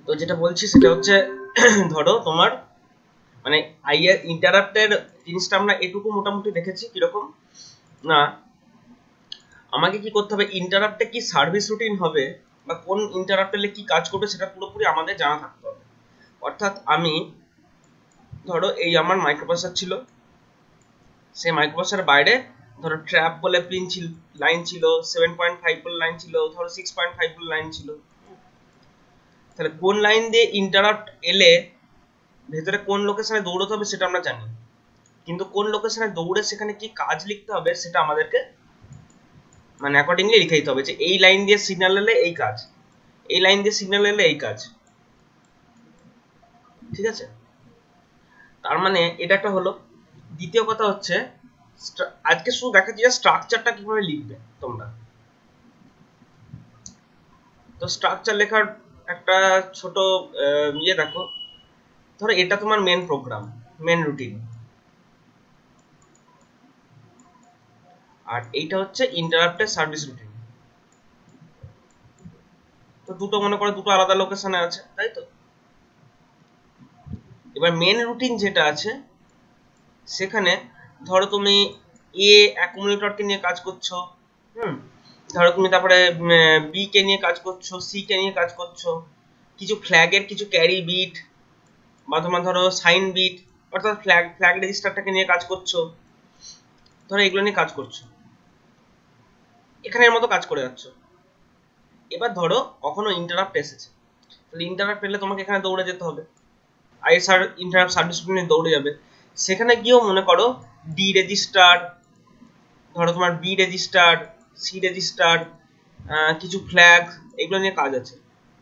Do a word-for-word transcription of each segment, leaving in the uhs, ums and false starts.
তো যেটা বলছি সেটা হচ্ছে ধরো তোমার মানে আইআর ইন্টারাপ্টের জিনিসটা আমরা এটুকু মোটামুটি দেখেছি কিরকম না, আমাকে কি করতে হবে, ইন্টারাপ্টে কি সার্ভিস রুটিন হবে বা কোন ইন্টারাপ্টে কি কাজ করবে সেটা পুরোপুরি আমাদের জানা থাকতে হবে। অর্থাৎ আমি ধরো এই আমার মাইক্রোপ্রসেসর ছিল, সেই মাইক্রোপ্রসেসরের বাইরে ধরো ট্র্যাপ বলে পিন ছিল, লাইন ছিল, সেভেন পয়েন্ট ফাইভ বলে লাইন ছিল, ধরো সিক্স পয়েন্ট ফাইভ বলে লাইন ছিল। তাহলে কোন লাইন দিয়ে ইন্টারাপ্ট এলে ভেতরে কোন লোকেশনে দৌড়তে হবে সেটা আমরা জানি, কিন্তু কোন লোকেশনে দৌড়ে সেখানে কি কাজ লিখতে হবে সেটা আমাদেরকে মানে অ্যাকর্ডিংলি লিখে দিতে হবে যে এই লাইন দিয়ে সিগন্যাল এলে এই কাজ, এই লাইন দিয়ে সিগন্যাল এলে এই কাজ। ঠিক আছে, তার মানে এটা একটা হলো। দ্বিতীয় কথা হচ্ছে আজকে শুধু দেখাচ্ছি যে স্ট্রাকচারটা কিভাবে লিখবে তোমরা। তো স্ট্রাকচার লেখার একটা ছোট ইয়ে দেখো, ধরো এটা তোমার মেন প্রোগ্রাম, মেন রুটিন, আর এইটা হচ্ছে ইন্টারাপ্টের সার্ভিস রুটিন। তো দুটো মনে করো দুটো আলাদা লোকেশনে আছে, তাই তো? এবার মেন রুটিন যেটা আছে সেখানে ধরো তুমি এ অ্যাকুমুলেটরকে নিয়ে কাজ করছো, হুম, ধরো তুমি তারপরে বি কে নিয়ে কাজ করছো, সি কে নিয়ে কাজ করছো, কিছু ফ্ল্যাগের কিছু ক্যারি বিট বা তোমার ধরো সাইন বিট অর্থাৎ ফ্ল্যাগ ফ্ল্যাগ রেজিস্টারটাকে নিয়ে কাজ করছো, ধরো এগুলো নিয়ে কাজ করছো, এখানের মতো কাজ করে যাচ্ছ। এবার ধরো কখনো ইন্টারাপ্ট এসেছে, তাহলে ইন্টারাপ্ট পেলে তোমাকে এখানে দৌড়ে যেতে হবে, আইএসআর ইন্টারাপ্ট সার্ভিস রুটিনে দৌড়ে যাবে। সেখানে গিয়েও মনে করো ডি রেজিস্টার, ধরো তোমার বি রেজিস্টার, সি রেজিস্টার, কিছু ফ্ল্যাগ, এগুলো নিয়ে কাজ আছে।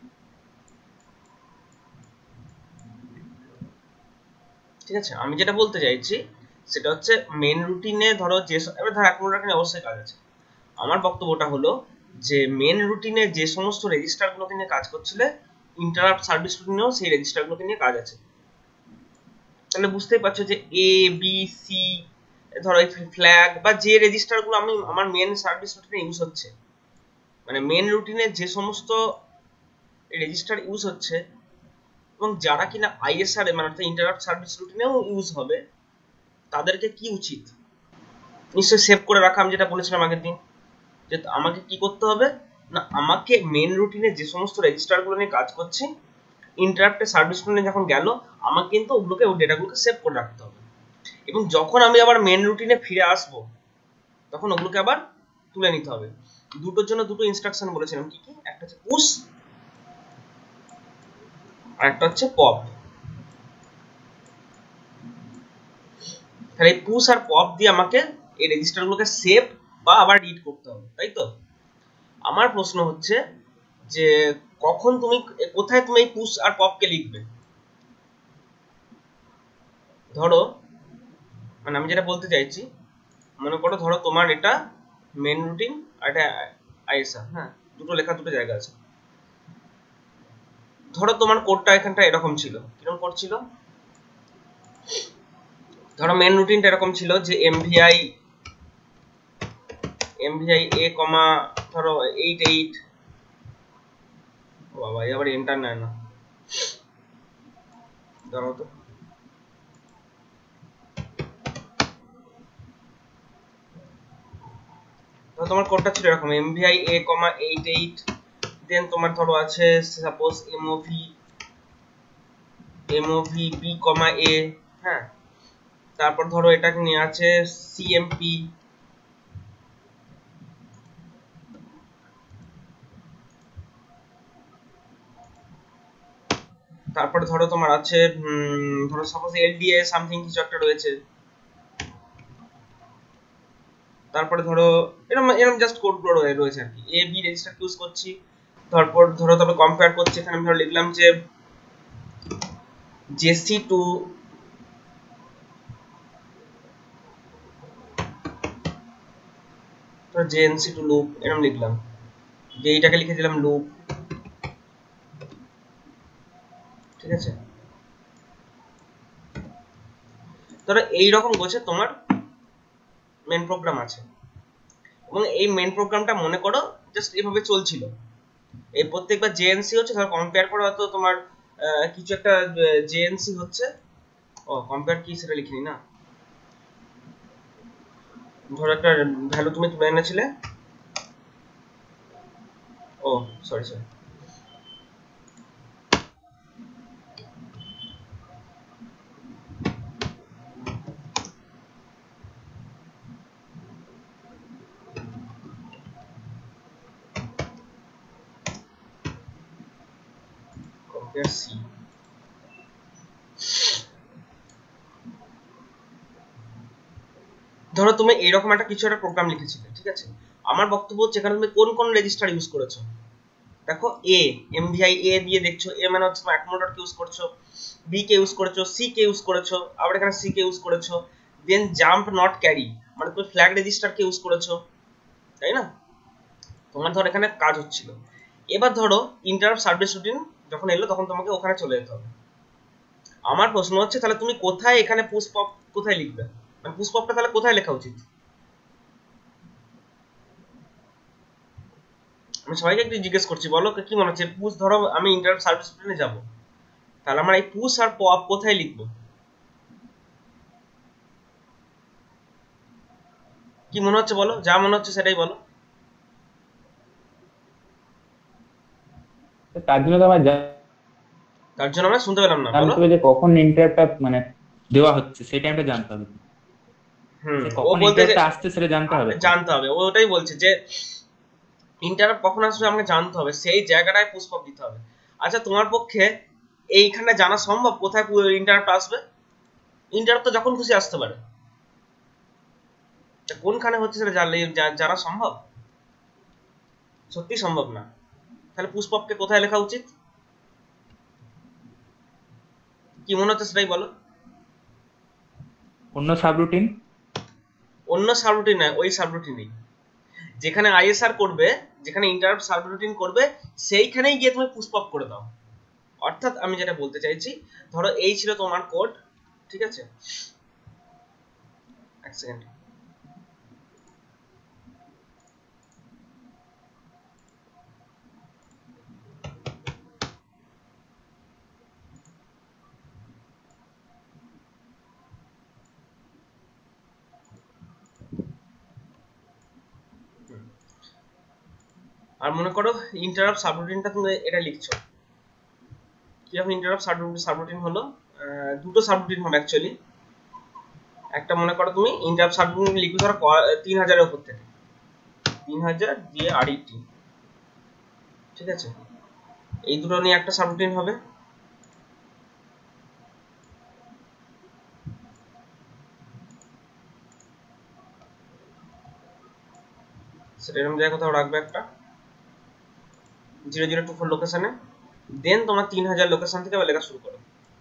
ঠিক আছে, আমি যেটা বলতে চাইছি সেটা হচ্ছে মেন রুটিনে ধরো যে এবার ধরো অ্যাকুমুলেটর অবশ্যই কাজ আছে। আমার বক্তব্যটা হলো যে মেন রুটিনে যে সমস্ত রেজিস্টারগুলোকে নিয়ে কাজ করছিলে ইন্টারাপ্ট সার্ভিস রুটিনেও সেই রেজিস্টারগুলোকে নিয়ে কাজ আছে। তাহলে বুঝতেই পারছো যে এ বি সি ধরো ফ্ল্যাগ বা যে রেজিস্টারগুলো আমি আমার মেন সার্ভিস রুটিনে ইউজ হচ্ছে, মানে মেন রুটিনে যে সমস্ত রেজিস্টার ইউজ হচ্ছে এবং যারা কিনা আইএসআর মানে অর্থাৎ ইন্টারাপ্ট সার্ভিস রুটিনেও ইউজ হবে, তাদেরকে কি উচিত নিশ্চয়ই সেভ করে রাখা। আমি যেটা বলেছিলাম আগের দিন যে আমাকে কি করতে হবে না, আমাকে মেন রুটিনে যে সমস্ত রেজিস্টারগুলো নিয়ে কাজ করছি ইন্টারাপ্টের সার্ভিস রুটিনে যখন গেল আমাকে কিন্তু ওগুলোকে ওই ডেটাগুলোকে সেভ করে রাখতে হবে, এবং যখন আমি আবার মেন রুটিনে ফিরে আসবো তখন ওগুলোকে আবার তুলে নিতে হবে। দুটোর জন্য দুটো ইনস্ট্রাকশন বলেছিলাম, কি কি, একটা হচ্ছে পুশ আর একটা হচ্ছে পপ। তাহলে এই পুশ আর পপ দিয়ে আমাকে এই রেজিস্টারগুলোকে সেভ বা আবার রিড করতে হবে, তাই তো? আমার প্রশ্ন হচ্ছে যে কখন তুমি কোথায় তুমি এই পুশ আর পপকে লিখবে? ধরো মানে আমি যেটা বলতে চাইছি, মনে করো ধরো তোমার এটা মেন রুটিন আর এটা আইএসআর, হ্যাঁ, দুটো লেখা দুটো জায়গা আছে। ধরো তোমার কোডটা এখানটা এরকম ছিল, কিরকম কোড ছিল, ধরো মেন রুটিনটা এরকম ছিল যে এমভিআই এমভিআই এ কমা ধরো এইট এইট, ও বাবা আবার এন্টার নেয় না, ধরো তো তোমার কোডটা ছিল এরকম MVI A comma eight eight, then তোমার ধরো আছে suppose MOV MOV B comma A, হ্যাঁ, তারপর ধরো এটাকে নিয়ে আছে সিএমপি, তারপরে ধরো তোমার আছে ধরো সাপোজ এলডিএ সামথিং কিছু একটা রয়েছে, তারপরে ধরো এরকম এরকম জাস্ট কোডগুলো রয়েছে আর কি। এ বি রেজিস্টার ইউজ করছি, তারপর ধরো তবে কম্পেয়ার করছি, এখানে আমি ধরো লিখলাম যে জেসি টু ধরো জেএনসি টু লুপ, এরকম লিখলাম যে এইটাকে লিখে দিলাম লুপ। ঠিক আছে, ধরো এইরকম গোছে তোমার মেন প্রোগ্রাম আছে এবং এই মেন প্রোগ্রামটা মনে করো জাস্ট এভাবে চলছিল, এই প্রত্যেকবার জেএনসি হচ্ছে ধরো কম্পেয়ার করে হয়তো তোমার কিছু একটা জেএনসি হচ্ছে, ও কম্পেয়ার কি সেটা লিখিনি না, ধরো একটা ভ্যালু তুমি তুলে এনেছিলে, oh sorry sorry compare C. ধরো তুমি এইরকম একটা কিছু একটা প্রোগ্রাম লিখেছিলে, ঠিক আছে, আমার বক্তব্য হচ্ছে এখানে তুমি কোন কোন রেজিস্টার ইউজ করেছো। দেখো এ এমভিআই এ দিয়ে দেখছো, এ মানে হচ্ছে তুমি অ্যাকোমোডেটর কে ইউজ করছো, বি কে ইউজ করেছো, সি কে ইউজ করেছো, আবার এখানে সি কে ইউজ করেছো, দেন জাম্প নট ক্যারি মানে তুমি ফ্ল্যাগ রেজিস্টার কে ইউজ করেছো, তাই না? তোমার ধর এখানে কাজ হচ্ছিল, এবার ধরো ইন্টারাপ্ট সার্ভিস রুটিন যখন এলো তখন তোমাকে ওখানে চলে যেতে হবে। আমার প্রশ্ন হচ্ছে তাহলে তুমি কোথায় এখানে পুশ পপ কোথায় লিখবে, মানে পুশ পপটা তাহলে কোথায় লেখা উচিত? আমি সবাইকে একটু জিজ্ঞেস করছি, বলো কি মনে হচ্ছে পুশ, ধরো আমি ইন্টারাপ্ট সার্ভিস রুটিনে যাব, তাহলে আমরা এই পুশ আর পপ কোথায় লিখবো? কি মনে হচ্ছে বলো, যা মনে হচ্ছে সেটাই বলো। তার জন্য তো আমার তার জন্য আমরা শুনতে পেলাম না, বলো। জানতে হবে যে কখন ইন্টারাপ্টটা মানে দেওয়া হচ্ছে সেই টাইমটা জানতে হবে, হুম, যে ও কখন বলতে যে ইন্টারাপ্টটা আসছে সেটা জানতে আ- হবে তো। জানতে হবে, ও ওটাই বলছে যে ইন্টারাপ্ট কখন আসবে আমাকে জানতে হবে, সেই জায়গাটায় পুশ পপ দিতে হবে। আচ্ছা তোমার পক্ষে এইখানে জানা সম্ভব কোথায় ইন্টারাপ্ট আসবে? ইন্টারাপ্ট তো যখন খুশি আসতে পারে, তা কোনখানে হচ্ছে সেটা জানলে জা- জানা সম্ভব? সত্যি সম্ভব না। তাহলে পুশ পপকে কোথায় লেখা উচিত? কি মনে হচ্ছে সেটাই বলো। অন্য সাবরুটিন। অন্য সাবরুটিন নয়, ওই সাবরুটিনেই যেখানে আইএসআর করবে, যেখানে ইন্টারাপ্ট সাবরুটিন করবে সেইখানেই গিয়ে তুমি পুশ পপ করে দাও। অর্থাৎ আমি যেটা বলতে চাইছি, ধরো এই ছিল তোমার কোড, ঠিক আছে, এক সেকেন্ড। আর মনে করো ইন্টারাপ্ট সাবরুটিনটা তুমি এটা লিখছো, কিরকম ইন্টারাপ্ট সাবরুটিন হলো, আহ, দুটো সাবরুটিন হবে অ্যাকচুয়ালি। একটা মনে করো তুমি ইন্টারাপ্ট সাবরুটিন লিখবে ধরো ক- তিন হাজারের উপর থেকে, তিন হাজার দিয়ে আড়িটি, ঠিক আছে, এই দুটো নিয়ে একটা সাবরুটিন হবে। সেটা এরকম জায়গায় কোথাও রাখবে একটা জিরো জিরো টু ফোর লোকেশনে, দেন তোমার তিন হাজার লোকেশন থেকে আবার লেখা শুরু করো।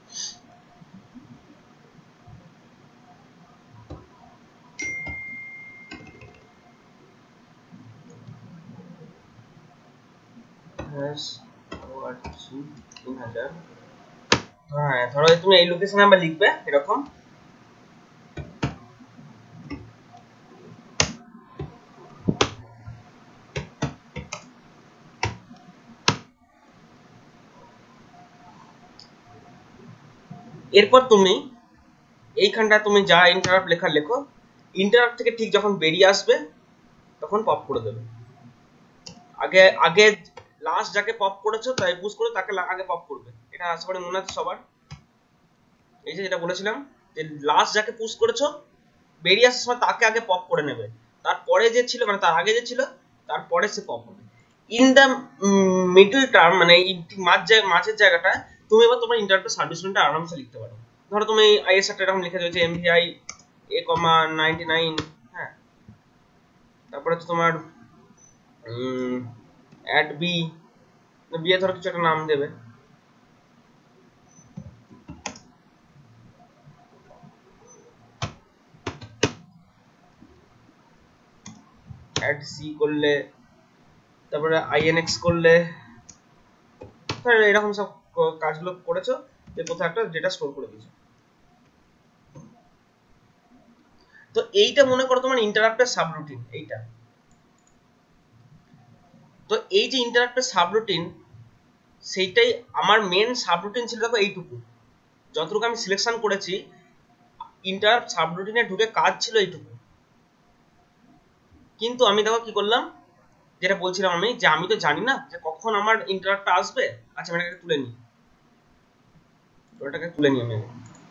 তিন হাজার, হ্যাঁ ধরো তুমি এই লোকেশনে আবার লিখবে এরকম, এরপর তুমি এইখানটা তুমি যা ইন্টারাপ্ট লেখা লেখো, ইন্টারাপ্ট থেকে ঠিক যখন বেরিয়ে আসবে তখন পপ করে দেবে। আগে আগে লাস্ট যাকে পপ করেছো তাই পুশ করে তাকে লা- আগে পপ করবে, এটা আশা করি মনে আছে সবার। এই যে যেটা বলেছিলাম যে লাস্ট যাকে পুশ করেছো বেরিয়ে আসার সময় তাকে আগে পপ করে নেবে, তারপরে যে ছিল মানে তার আগে যে ছিল তারপরে সে পপ হবে। ইন দ্য মিডল টার্ম মানে এই মাঝ জায়- মাঝের জায়গাটা তুমি এবার তোমার ইন্টারপ্রেট সার্ভিস রুটিনটা আরামসে লিখতে পারো। ধরো তুমি আইএসআরটা এরকম লিখে দিয়েছো MVI A comma ninety nine, হ্যাঁ, তারপরে তো তোমার অ্যাড বি, বিয়ে ধরো কিছু একটা নাম দেবে, অ্যাড সি করলে, তারপরে আইএনএক্স করলে, তাহলে এরকম সব ক- কাজগুলো করেছো, যে কোথাও একটা ডেটা স্টোর করে দিয়েছো। তো এইটা মনে করো তোমার ইন্টারাপ্টের সাবরুটিন এইটা। তো এই যে ইন্টারাপ্টের সাবরুটিন, সেইটাই আমার মেন সাবরুটিন ছিল। দেখো এইটুকু যতটুকু আমি সিলেকশন করেছি, ইন্টারাপ্ট সাবরুটিনে ঢুকে কাজ ছিল এইটুকু। কিন্তু আমি দেখো কি করলাম, যেটা বলছিলাম আমি, যে আমি তো জানি না যে কখন আমার ইন্টারাপ্টটা আসবে। আচ্ছা আমি এটাকে তুলে নিই, ওটাকে তুলে নিই আমি।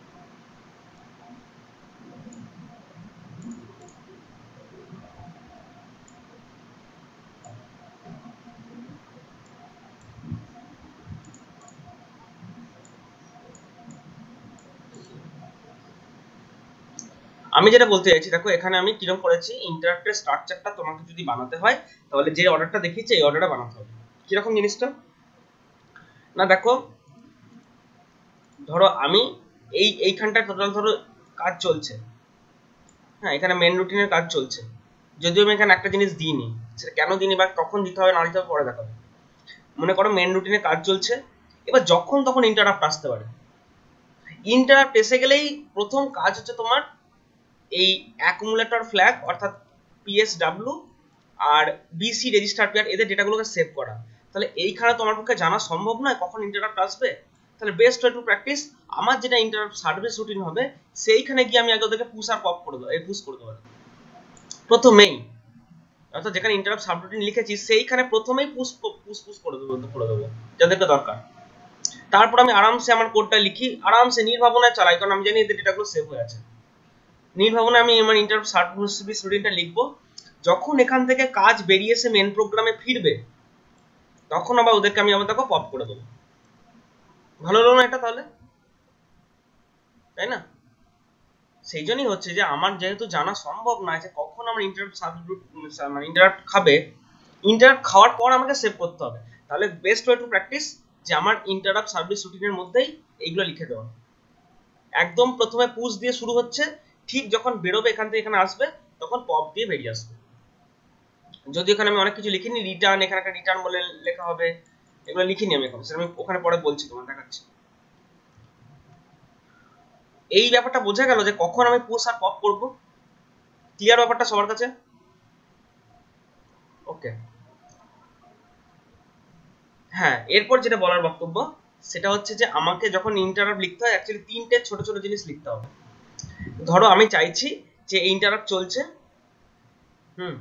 আমি যেটা বলতে চাইছি, দেখো এখানে আমি কিরকম করেছি, ইন্টারাপ্টের স্ট্রাকচারটা তোমাকে যদি বানাতে হয় তাহলে যে অর্ডারটা দেখিয়েছে এই অর্ডারটা বানাতে হবে। কিরকম জিনিসটা না, দেখো ধরো আমি এই এইখানটায় টোটাল ধরো কাজ চলছে, হ্যাঁ এখানে মেন রুটিনের কাজ চলছে, যদিও আমি এখানে একটা জিনিস দিইনি, সেটা কেন দিইনি বা কখন দিতে হবে না দিতে হবে পরে দেখাবো। মনে করো মেন রুটিনে কাজ চলছে, এবার যখন তখন ইন্টারাপ্ট আসতে পারে। ইন্টারাপ্ট এসে গেলেই প্রথম কাজ হচ্ছে তোমার এই অ্যাকুমুলেটর ফ্ল্যাগ অর্থাৎ পিএসডাব্লিউ আর বিসি রেজিস্টার পেয়ার এদের ডেটাগুলোকে সেভ করা। তাহলে এইখানে তোমার পক্ষে জানা সম্ভব নয় কখন ইন্টারাপ্ট আসবে, তাহলে বেস্ট ওয়ে টু প্র্যাকটিস আমার যেটা ইন্টারাপ্ট সার্ভিস রুটিন হবে সেইখানে গিয়ে আমি আগে ওদেরকে পুশ আর পপ করে দেবো, এই পুশ করে দেবো প্রথমেই, অর্থাৎ যেখানে ইন্টারাপ্ট সাবরুটিন লিখেছি সেইখানে প্রথমেই পুশ পুশ পুশ করে দেবো করে দেবো যাদেরকে দরকার। তারপর আমি আরামসে আমার কোডটা লিখি, আরামসে নির্ভাবনায় চালাই, কারণ আমি জানি এদের ডেটাগুলো সেভ হয়ে আছে। নির্ভাবনায় আমি আমার ইন্টারাপ্ট সার্ভিস রুটিনটা লিখবো, যখন এখান থেকে কাজ বেরিয়ে এসে মেন প্রোগ্রামে ফিরবে তখন আবার ওদেরকে আমি আবার দেখো পপ করে দেবো। ভালো হলো না এটা তাহলে, তাই না? সেই জন্যই হচ্ছে যে আমার যেহেতু জানা সম্ভব নয় যে কখন আমার ইন্টারাপ্ট মানে ইন্টারাপ্ট খাবে, ইন্টারাপ্ট খাওয়ার পর আমাকে সেভ করতে হবে, তাহলে বেস্ট ওয়ে টু প্র্যাকটিস যে আমার ইন্টারাপ্ট সার্ভিস রুটিনের মধ্যেই এইগুলো লিখে দেওয়া। একদম প্রথমে পুশ দিয়ে শুরু হচ্ছে, ঠিক যখন বেরোবে এখান থেকে এখানে আসবে তখন পপ দিয়ে বেরিয়ে আসবে। যদি এখানে আমি অনেক কিছু লিখিনি, রিটার্ন এখানে একটা রিটার্ন বলে লেখা হবে, এগুলো লিখিনি আমি এখন, সেটা আমি ওখানে পরে বলছি, তোমার দেখাচ্ছি। এই ব্যাপারটা বোঝা গেল যে কখন আমি পুশ আর পপ করব। ক্লিয়ার ব্যাপারটা সবার কাছে? ওকে, হ্যাঁ এরপর যেটা বলার বক্তব্য সেটা হচ্ছে যে আমাকে যখন ইন্টারাপ্ট লিখতে হয় অ্যাকচুয়ালি তিনটে ছোট ছোট জিনিস লিখতে হবে। ধরো আমি চাইছি যে ইন্টারাপ্ট চলছে, হুম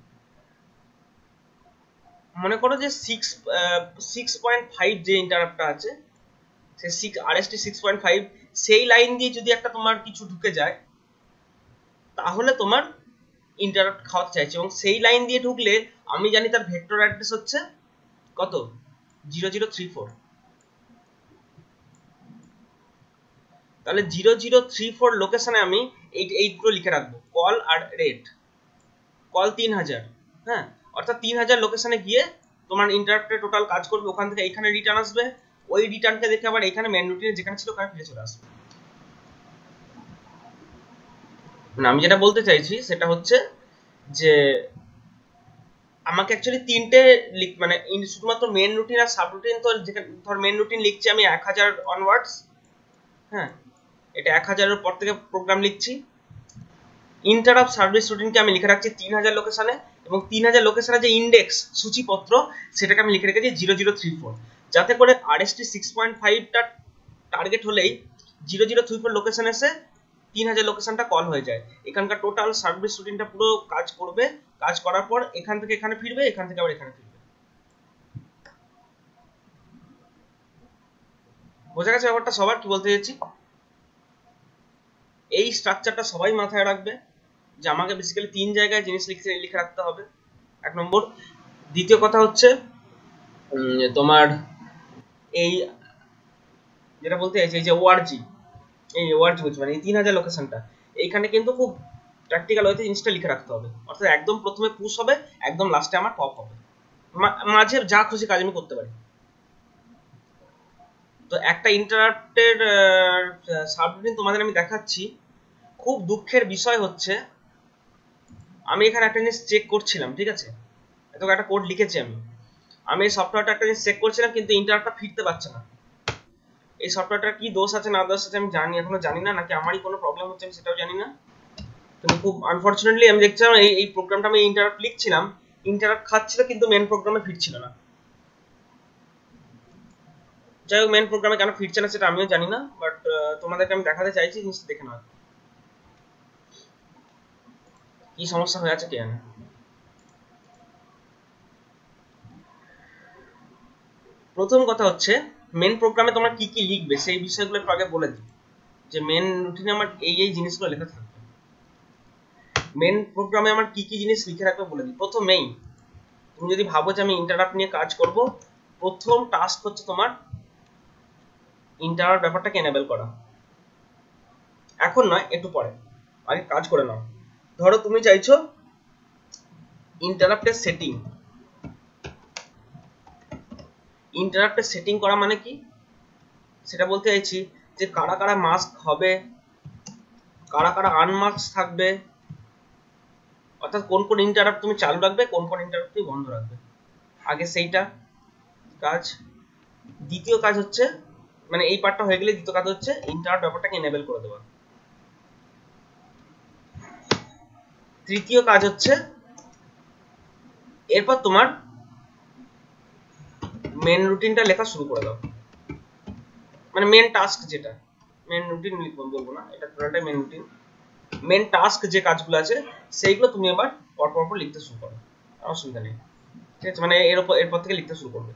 মনে করো যে সিক্স সিক্স পয়েন্ট ফাইভ যে ইন্টারাপ্টটা আছে সে six RST six point five সেই লাইন দিয়ে যদি একটা তোমার কিছু ঢুকে যায় তাহলে তোমার ইন্টারাপ্ট খাওয়াতে চাইছে, এবং সেই লাইন দিয়ে ঢুকলে আমি জানি তার ভেক্টর অ্যাড্রেস হচ্ছে কত, জিরো জিরো থ্রি ফোর। তাহলে জিরো জিরো থ্রি ফোর লোকেশনে আমি এই এইগুলো লিখে রাখবো, কল আর রেট। কল তিন হাজার, হ্যাঁ অর্থাৎ তিন হাজার লোকেশনে গিয়ে তোমার ইন্টারাপ্টে টোটাল কাজ করবে, ওখান থেকে এইখানে রিটার্ন আসবে, ওই রিটার্নকে দেখে আবার এখানে মেন রুটিনে যেখানে ছিল ওখানে ফিরে চলে আসবে। মানে আমি যেটা বলতে চাইছি সেটা হচ্ছে যে আমাকে অ্যাকচুয়ালি তিনটে মানে শুধুমাত্র মেন রুটিন আর সাব রুটিন, তো যেখানে ধর মেন রুটিন লিখছি আমি এক হাজার অনওয়ার্ডস, হ্যাঁ এটা এক হাজারের পর থেকে প্রোগ্রাম লিখছি। ইন্টারাপ্ট সার্ভিস রুটিনকে আমি লিখে রাখছি তিন হাজার লোকেশনে, এবং তিন হাজার লোকেশনে যে ইন্ডেক্স সূচিপত্র সেটাকে আমি লিখে রেখেছি জিরো জিরো থ্রি ফোর, যাতে করে আরএসটি সিক্স পয়েন্ট ফাইভটা টার্গেট হলেই zero zero three four location এসে তিন হাজার লোকেশনটা কল হয়ে যায়। এখানকার টোটাল সার্ভিস রুটিনটা পুরো কাজ করবে, কাজ করার পর এখান থেকে এখানে ফিরবে, এখান থেকে আবার এখানে ফিরবে। বোঝা গেছে ব্যাপারটা সবার? কি বলতে চাইছি, এই স্ট্রাকচারটা সবাই মাথায় রাখবে যে আমাকে বেসিক্যালি তিন জায়গায় জিনিস লিখতে লিখে রাখতে হবে, এক নম্বর। দ্বিতীয় কথা হচ্ছে তোমার এই যেটা বলতে চাইছি এই যে ওআরজি, এই ওআরজি বলছি মানে এই তিন হাজার লোকেশনটা, এইখানে কিন্তু খুব প্র্যাকটিক্যাল ওয়েতে জিনিসটা লিখে রাখতে হবে, অর্থাৎ একদম প্রথমে পুশ হবে, একদম লাস্টে আমার পপ হবে, মাঝে যা খুশি কাজ আমি করতে পারি। তো একটা ইন্টারাপ্টের সাবরুটিন তোমাদের আমি দেখাচ্ছি। খুব দুঃখের বিষয় হচ্ছে আমি এখানে একটা জিনিস চেক করছিলাম, ঠিক আছে, এত একটা কোড লিখেছি আমি আমি এই সফটওয়্যারটা একটা জিনিস চেক করছিলাম কিন্তু ইন্টারাপ্টটা ফিরতে পারছে না। এই সফটওয়্যারটার কি দোষ আছে না দোষ আছে আমি জানি এখনো জানি না, নাকি আমারই কোনো প্রবলেম হচ্ছে আমি সেটাও জানি না। কিন্তু খুব আনফরচুনেটলি আমি দেখছিলাম এই এই প্রোগ্রামটা আমি ইন্টারাপ্ট লিখছিলাম, ইন্টারাপ্ট খাচ্ছিল কিন্তু মেন প্রোগ্রামে ফিরছিল না। যাই হোক মেন প্রোগ্রামে কেন ফিরছে না সেটা আমিও জানি না, বাট তোমাদেরকে আমি দেখাতে চাইছি, জিনিসটা দেখে নাও কি সমস্যা হয়ে আছে কে জানে। প্রথম কথা হচ্ছে মেন প্রোগ্রামে তোমরা কি কি লিখবে সেই বিষয়গুলো একটু আগে বলে দিই, যে মেন রুটিনে আমার এই এই জিনিসগুলো লেখা থাকবে। মেন প্রোগ্রামে আমার কি কি জিনিস লিখে রাখবে বলে দিই। প্রথমেই তুমি যদি ভাবো যে আমি ইন্টারাপ্ট নিয়ে কাজ করব, প্রথম টাস্ক হচ্ছে তোমার ইন্টারাপ্ট ব্যাপারটাকে এনেবল করা। এখন নয়, একটু পরে, আগে কাজ করে নাও। ধরো তুমি চাইছো ইন্টারাপ্টের সেটিং, ইন্টারাপ্টের সেটিং করা মানে কি সেটা বলতে চাইছি যে কারা কারা মাস্ক হবে, কারা কারা আনমাস্ক থাকবে, অর্থাৎ কোন কোন ইন্টারাপ্ট তুমি চালু রাখবে, কোন কোন ইন্টারাপ্ট তুমি বন্ধ রাখবে, আগে সেইটা কাজ। দ্বিতীয় কাজ হচ্ছে, মানে এই পার্টটা হয়ে গেলে দ্বিতীয় কাজ হচ্ছে ইন্টারাপ্ট ব্যাপারটাকে এনেবল করে দেওয়া। তৃতীয় কাজ হচ্ছে এরপর তোমার মেন রুটিনটা লেখা শুরু করে দাও, মানে মেন টাস্ক যেটা, মেন রুটিন বলবো না, এটা পুরোটাই মেন রুটিন। মেন টাস্ক যে কাজগুলো আছে সেইগুলো তুমি এবার পরপর পর লিখতে শুরু করো, অসুবিধা নেই, ঠিক আছে, মানে এর উপর এরপর থেকে লিখতে শুরু করবে।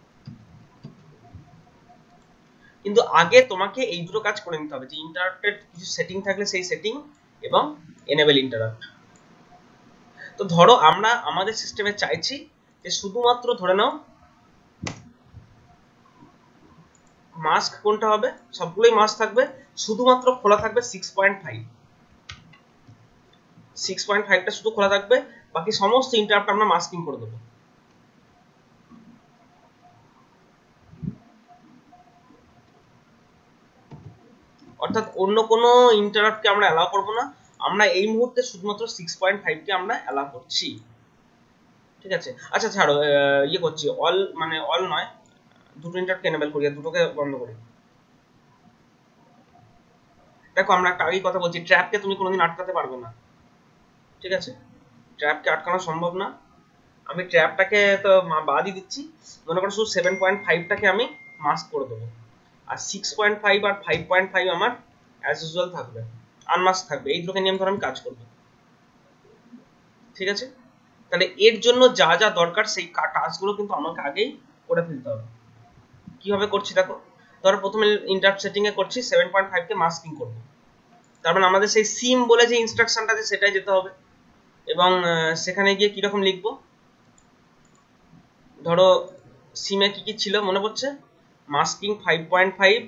কিন্তু আগে তোমাকে এই দুটো কাজ করে নিতে হবে, যে ইন্টারাপ্টেড কিছু সেটিং থাকলে সেই সেটিং এবং এনেবল ইন্টারাপ্ট। তো ধরো আমরা আমাদের সিস্টেমে চাইছি যে শুধুমাত্র ধরে নাও মাস্ক কোনটা হবে, সবগুলোই মাস্ক থাকবে, শুধুমাত্র খোলা থাকবে six point five, six point ফাইভটা শুধু খোলা থাকবে, বাকি সমস্ত ইন্টারাপ্ট আমরা মাস্কিং করে দেবো। অর্থাৎ অন্য কোনো ইন্টারাপ্টকে আমরা অ্যালাউ করবো না, আমরা এই মুহূর্তে শুধুমাত্র সিক্স পয়েন্ট ফাইভকে আমরা অ্যালাউ করছি, ঠিক আছে। আচ্ছা ছাড়ো, ইয়ে করছি অল, মানে অল নয়, দুটো ইন্টারাপ্টকে এনেবল করি আর দুটোকে বন্ধ করি। দেখো আমরা একটা আগেই কথা বলছি, ট্র্যাপকে তুমি কোনোদিন আটকাতে পারবে না, ঠিক আছে, ট্র্যাপকে আটকানো সম্ভব না। আমি ট্র্যাপটাকে তো বাদই দিচ্ছি, মনে করো শুধু সেভেন পয়েন্ট ফাইভটাকে আমি মাস্ক করে দেবো, আর সিক্স পয়েন্ট ফাইভ আর ফাইভ পয়েন্ট ফাইভ আমার অ্যাজ ইউজুয়াল থাকবে, আনমাস্ক থাকবে, এই দুটোকে নিয়ে আমি ধর আমি কাজ করবো, ঠিক আছে। তাহলে এর জন্য যা যা দরকার সেই টাস্কগুলো কিন্তু আমাকে আগেই করে ফেলতে হবে। কিভাবে করছি দেখো, ধরো প্রথমে ইন্টারাপ্ট সেটিং এ করছি সেভেন পয়েন্ট ফাইভ কে মাস্কিং করবো, তার মানে আমাদের সেই সিম বলে যে ইনস্ট্রাকশনটা আছে সেটাই যেতে হবে, এবং সেখানে গিয়ে কিরকম লিখবো, ধরো সিমে কি কি ছিল মনে পড়ছে, masking five point five,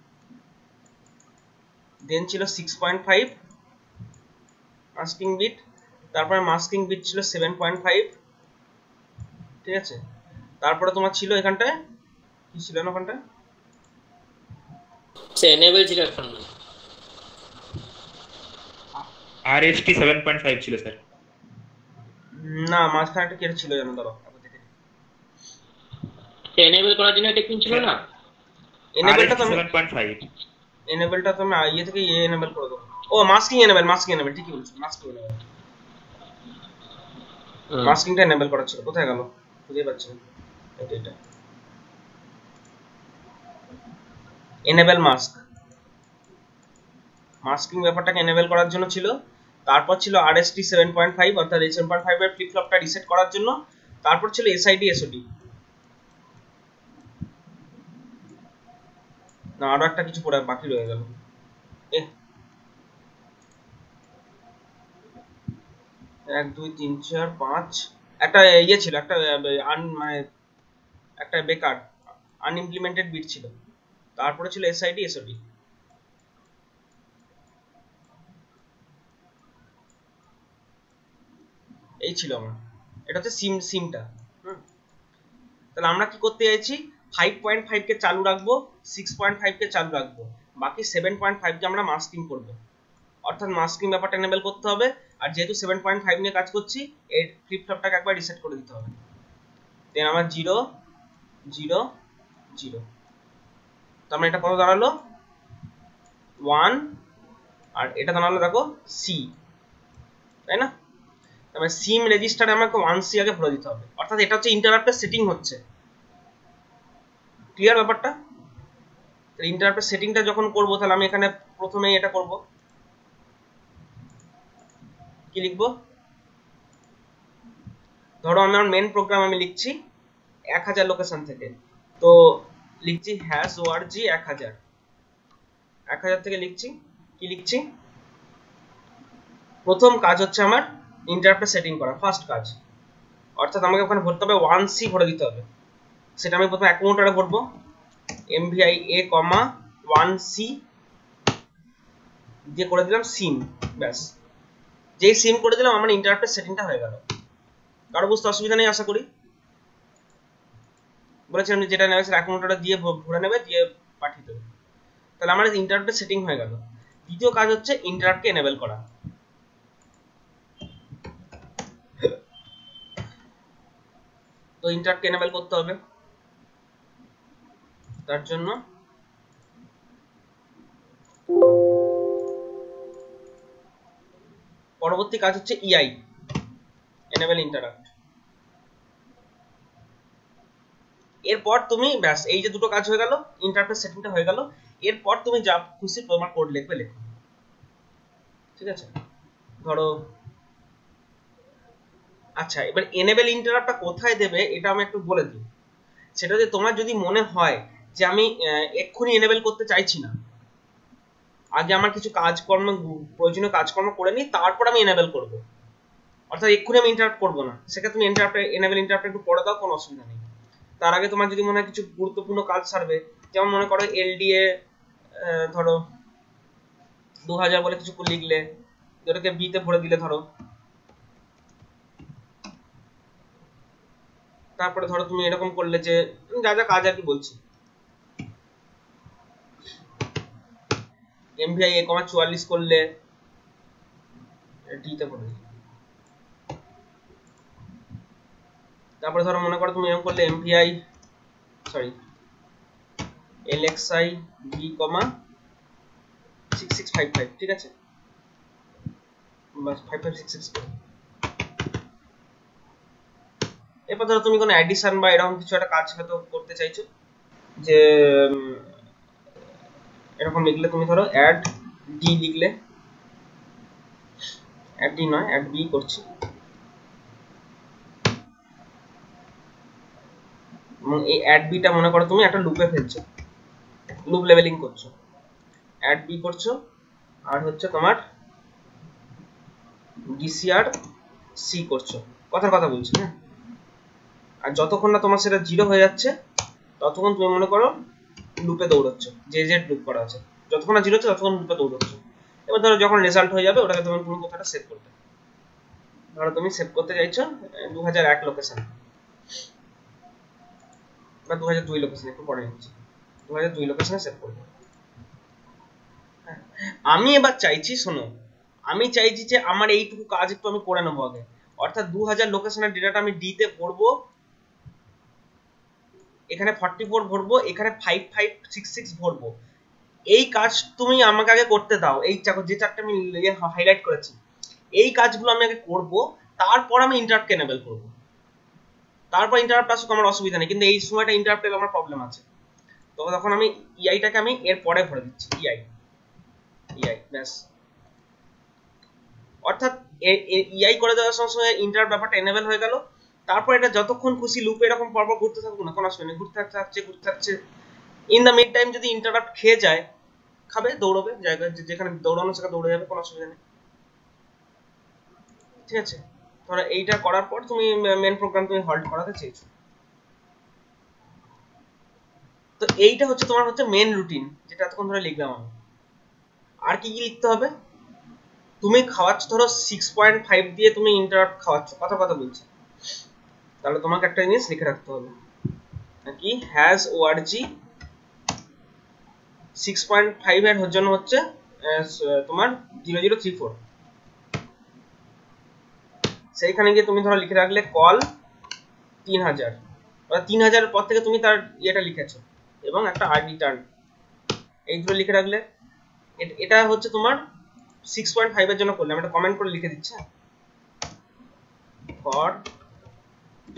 then ছিল six point five masking bit, তারপরে মাস্কিং বিট ছিল সেভেন পয়েন্ট ফাইভ, ঠিক আছে। তারপরে তোমার ছিল এখানটায় কি ছিল না, ওখানটায় সে এনেবল ছিল এখন আরএসটি সেভেন পয়েন্ট ফাইভ ছিল স্যার, না মাঝখানে একটা কেটে ছিল জানো, দাঁড়াও এনেবল করার জন্য এটা কিন ছিল না, এনেবলটা তো সেভেন পয়েন্ট ফাইভ, এনেবলটা তো আমি ইয়ে থেকে ইয়ে এনেবল করে দেবো, ও মাস্কিং এনেবল, মাস্কিং এনেবল ঠিকই বলছো, মাস্কিং এনেবল, মাস্কিংটা এনেবল করা ছিল, কোথায় গেল খুঁজে পাচ্ছি না, এটা এটা এনেবল মাস্ক, মাস্কিং ব্যাপারটাকে এনেবল করার জন্য ছিল। তারপর ছিল আরএসটি সেভেন পয়েন্ট ফাইভ, অর্থাৎ এই সেভেন পয়েন্ট ফাইভ এর ফ্লিপ ফ্লপটা রিসেট করার জন্য। তারপর ছিল এসআইডি এসওডি, না আরো একটা কিছু পড়া বাকি রয়ে গেল, এ এক দুই তিন চার পাঁচ, একটা ইয়ে ছিল, একটা আন মানে একটা বেকার আনইমপ্লিমেন্টেড বিট ছিল। তারপরে ছিল এসআইডি এসওডি, এই ছিল আমার, এটা হচ্ছে সিম সিমটা। হুম, তাহলে আমরা কি করতে চাইছি, ফাইভ পয়েন্ট ফাইভ কে চালু রাখবো, সিক্স পয়েন্ট ফাইভ কে চালু রাখবো, বাকি সেভেন পয়েন্ট ফাইভ কে আমরা মাস্কিং করবো, অর্থাৎ মাস্কিং ব্যাপারটা এনেবল করতে হবে। আর যেহেতু সেভেন পয়েন্ট ফাইভ নিয়ে কাজ করছি, এই ফ্লিপ ফ্লপটাকে একবার রিসেট করে দিতে হবে, দেন আমার জিরো জিরো জিরো, তার মানে এটা কত দাঁড়ালো ওয়ান, আর এটা দাঁড়ালো দেখো সি, তাই না, তার মানে সিম রেজিস্টারে আমাকে ওয়ান সি আগে ভরে দিতে হবে, অর্থাৎ এটা হচ্ছে ইন্টারাপ্টের সেটিং হচ্ছে, ক্লিয়ার ব্যাপারটা। ইন্টারাপ্টের সেটিংটা যখন করব তাহলে আমি এখানে প্রথমেই এটা করব, কি লিখবো, ধরো আমার মেন প্রোগ্রাম আমি লিখছি এক হাজার লোকেশন থেকে, তো লিখছি হ্যাশ ওআরজি এক হাজার, এক হাজার থেকে লিখছি, কি লিখছি, প্রথম কাজ হচ্ছে আমার ইন্টারাপ্টের সেটিং করা, ফার্স্ট কাজ, অর্থাৎ আমাকে ওখানে ভরতে হবে ওয়ান সি ভরে দিতে হবে। সেটা আমি প্রথমে অ্যাকাউন্টে ভরবো MVI A comma one C দিয়ে করে দিলাম সিম, ব্যাস। যেই সিম করে দিলাম আমার ইন্টারাপ্টের সেটিংটা হয়ে গেল। কারো বুঝতে অসুবিধা নেই আশা করি। বলেছিলাম যেটা নেবে সেটা অ্যাকাউন্টটা দিয়ে ভরে নেবে, দিয়ে পাঠিয়ে দেবে। তাহলে আমার ইন্টারাপ্টের সেটিং হয়ে গেল। দ্বিতীয় কাজ হচ্ছে ইন্টারাপ্টকে এনেবল করা। তো ইন্টারাপ্টকে এনেবল করতে হবে, তার জন্য পরবর্তী কাজ হচ্ছে ইআই, এনেবল ইন্টারাপ্ট। এরপর তুমি ব্যাস, এই যে দুটো কাজ হয়ে গেল, ইন্টারাপ্টের সেটিংটা হয়ে গেল, এরপর তুমি যা খুশি তোমার কোড লিখবে লেখো, ঠিক আছে। ধরো আচ্ছা, এবার এনেবল ইন্টারাপ্টটা কোথায় দেবে এটা আমি একটু বলে দিই। সেটা যে তোমার যদি মনে হয় যে আমি এক্ষুনি এনেবল করতে চাইছি না, আগে আমার কিছু কাজকর্ম, প্রয়োজনীয় কাজকর্ম করে নিই, তারপর আমি এনেবল করব, অর্থাৎ এক্ষুনি আমি ইন্টারাপ্ট করবো না, সেটা তুমি ইন্টারাপ্ট এনেবল ইন্টারাপ্ট একটু পড়ে দাও, কোনো অসুবিধা নেই। তার আগে তোমার যদি মনে হয় কিছু গুরুত্বপূর্ণ কাজ সারবে, যেমন মনে করো এলডিএ ধরো দু হাজার বলে কিছু লিখলে, ওটাকে বিতে ভরে দিলে ধরো, তারপরে ধরো তুমি এরকম করলে যে যা যা কাজ আর কি বলছি, এমভিআই এ কমা চুয়াল্লিশ করলে ডিতে ভরে দিলে। তারপরে ধরো মনে করো তুমি এরকম করলে MVI sorry LXI B comma six six five five, ঠিক আছে, বাস ফাইভ ফাইভ সিক্স সিক্স। এরপর ধরো তুমি কোনো অ্যাডিশন বা এরকম কিছু একটা কাজ হয়তো করতে চাইছো, যে এরকম লিখলে তুমি ধরো অ্যাড ডি লিখলে, অ্যাড ডি নয় অ্যাড বি করছি, এবং এই অ্যাড বিটা মনে করো তুমি একটা লুপে ফেলছো, লুপ লেভেলিং করছো, অ্যাড বি করছো, আর হচ্ছে তোমার ডিসিআর সি করছো, কথার কথা বলছি, হ্যাঁ। আর যতক্ষণ না তোমার সেটা জিরো হয়ে যাচ্ছে ততক্ষণ তুমি মনে করো লুপে দৌড়চ্ছ, যে যে লুপ করা আছে, যতক্ষণ না জিরো হচ্ছে ততক্ষণ লুপে দৌড়চ্ছ। এবার ধরো যখন রেজাল্ট হয়ে যাবে ওটাকে তুমি তুমি কোথাটা সেভ করবে, ধরো তুমি সেভ করতে চাইছো দু হাজার এক লোকেশন বা দু হাজার দুই লোকেশন, একটু পরে নিচ্ছি, দু হাজার দুই লোকেশনে সেভ করবে। আমি এবার চাইছি, শোনো, আমি চাইছি যে আমার এইটুকু কাজ একটু আমি করে নেবো আগে, অর্থাৎ দু হাজার লোকেশনের ডেটাটা আমি ডি তে ভরবো, এখানে ফর্টি ফোর ভরবো, এখানে ফাইভ ফাইভ সিক্স সিক্স ভরবো। এই কাজ তুমি আমাকে আগে করতে দাও, এই যে চারটে আমি হাইলাইট করেছি, এই কাজগুলো আমি আগে করবো, তারপর আমি ইন্টারাপ্টকে এনেবল করবো, তারপর ইন্টারাপ্ট আসুক আমার অসুবিধা নেই, কিন্তু এই সময়টা ইন্টারাপ্ট এলে আমার প্রবলেম আছে, তো তখন আমি ইআইটাকে আমি এর পরে ভরে দিচ্ছি, ইআই ইআই ব্যাস। অর্থাৎ ইআই করে দেওয়ার সঙ্গে সঙ্গে ইন্টারাপ্ট ব্যাপারটা এনেবল হয়ে গেল, তারপর এটা যতক্ষণ খুশি লুপে এরকম পরপর ঘুরতে থাকবো না, কোনো অসুবিধা নেই, ঘুরতে থাকছে ঘুরতে থাকছে। ইন দ্য মিড টাইম যদি ইন্টারাপ্ট খেয়ে যায়, খাবে, দৌড়বে, জায়গায় যেখানে দৌড়ানো সেখানে দৌড়ে যাবে, কোনো অসুবিধা নেই, ঠিক আছে। ধরো এইটা করার পর তুমি মেন প্রোগ্রাম তুমি হল্ট করাতে চেয়েছো, তো এইটা হচ্ছে তোমার হচ্ছে মেন রুটিন, যেটা এতক্ষণ ধরে লিখলাম আমি। আর কি কি লিখতে হবে, তুমি খাওয়াচ্ছ ধরো সিক্স পয়েন্ট ফাইভ দিয়ে তুমি ইন্টারাপ্ট খাওয়াচ্ছ, কথা কথা বলছি, তাহলে তোমাকে একটা জিনিস লিখে রাখতে হবে কি, has ORG six point five এর জন্য হচ্ছে তোমার জিরো জিরো থ্রি ফোর, সেইখানে গিয়ে তুমি ধরো লিখে রাখলে কল তিন হাজার, তিন হাজারের পর থেকে তুমি তার ইয়েটা লিখেছো, এবং একটা আর রিটার্ন, এইগুলো লিখে রাখলে। এটা হচ্ছে তোমার সিক্স পয়েন্ট ফাইভ এর জন্য করলে, আমি একটা কমেন্ট করে লিখে দিচ্ছি, ফর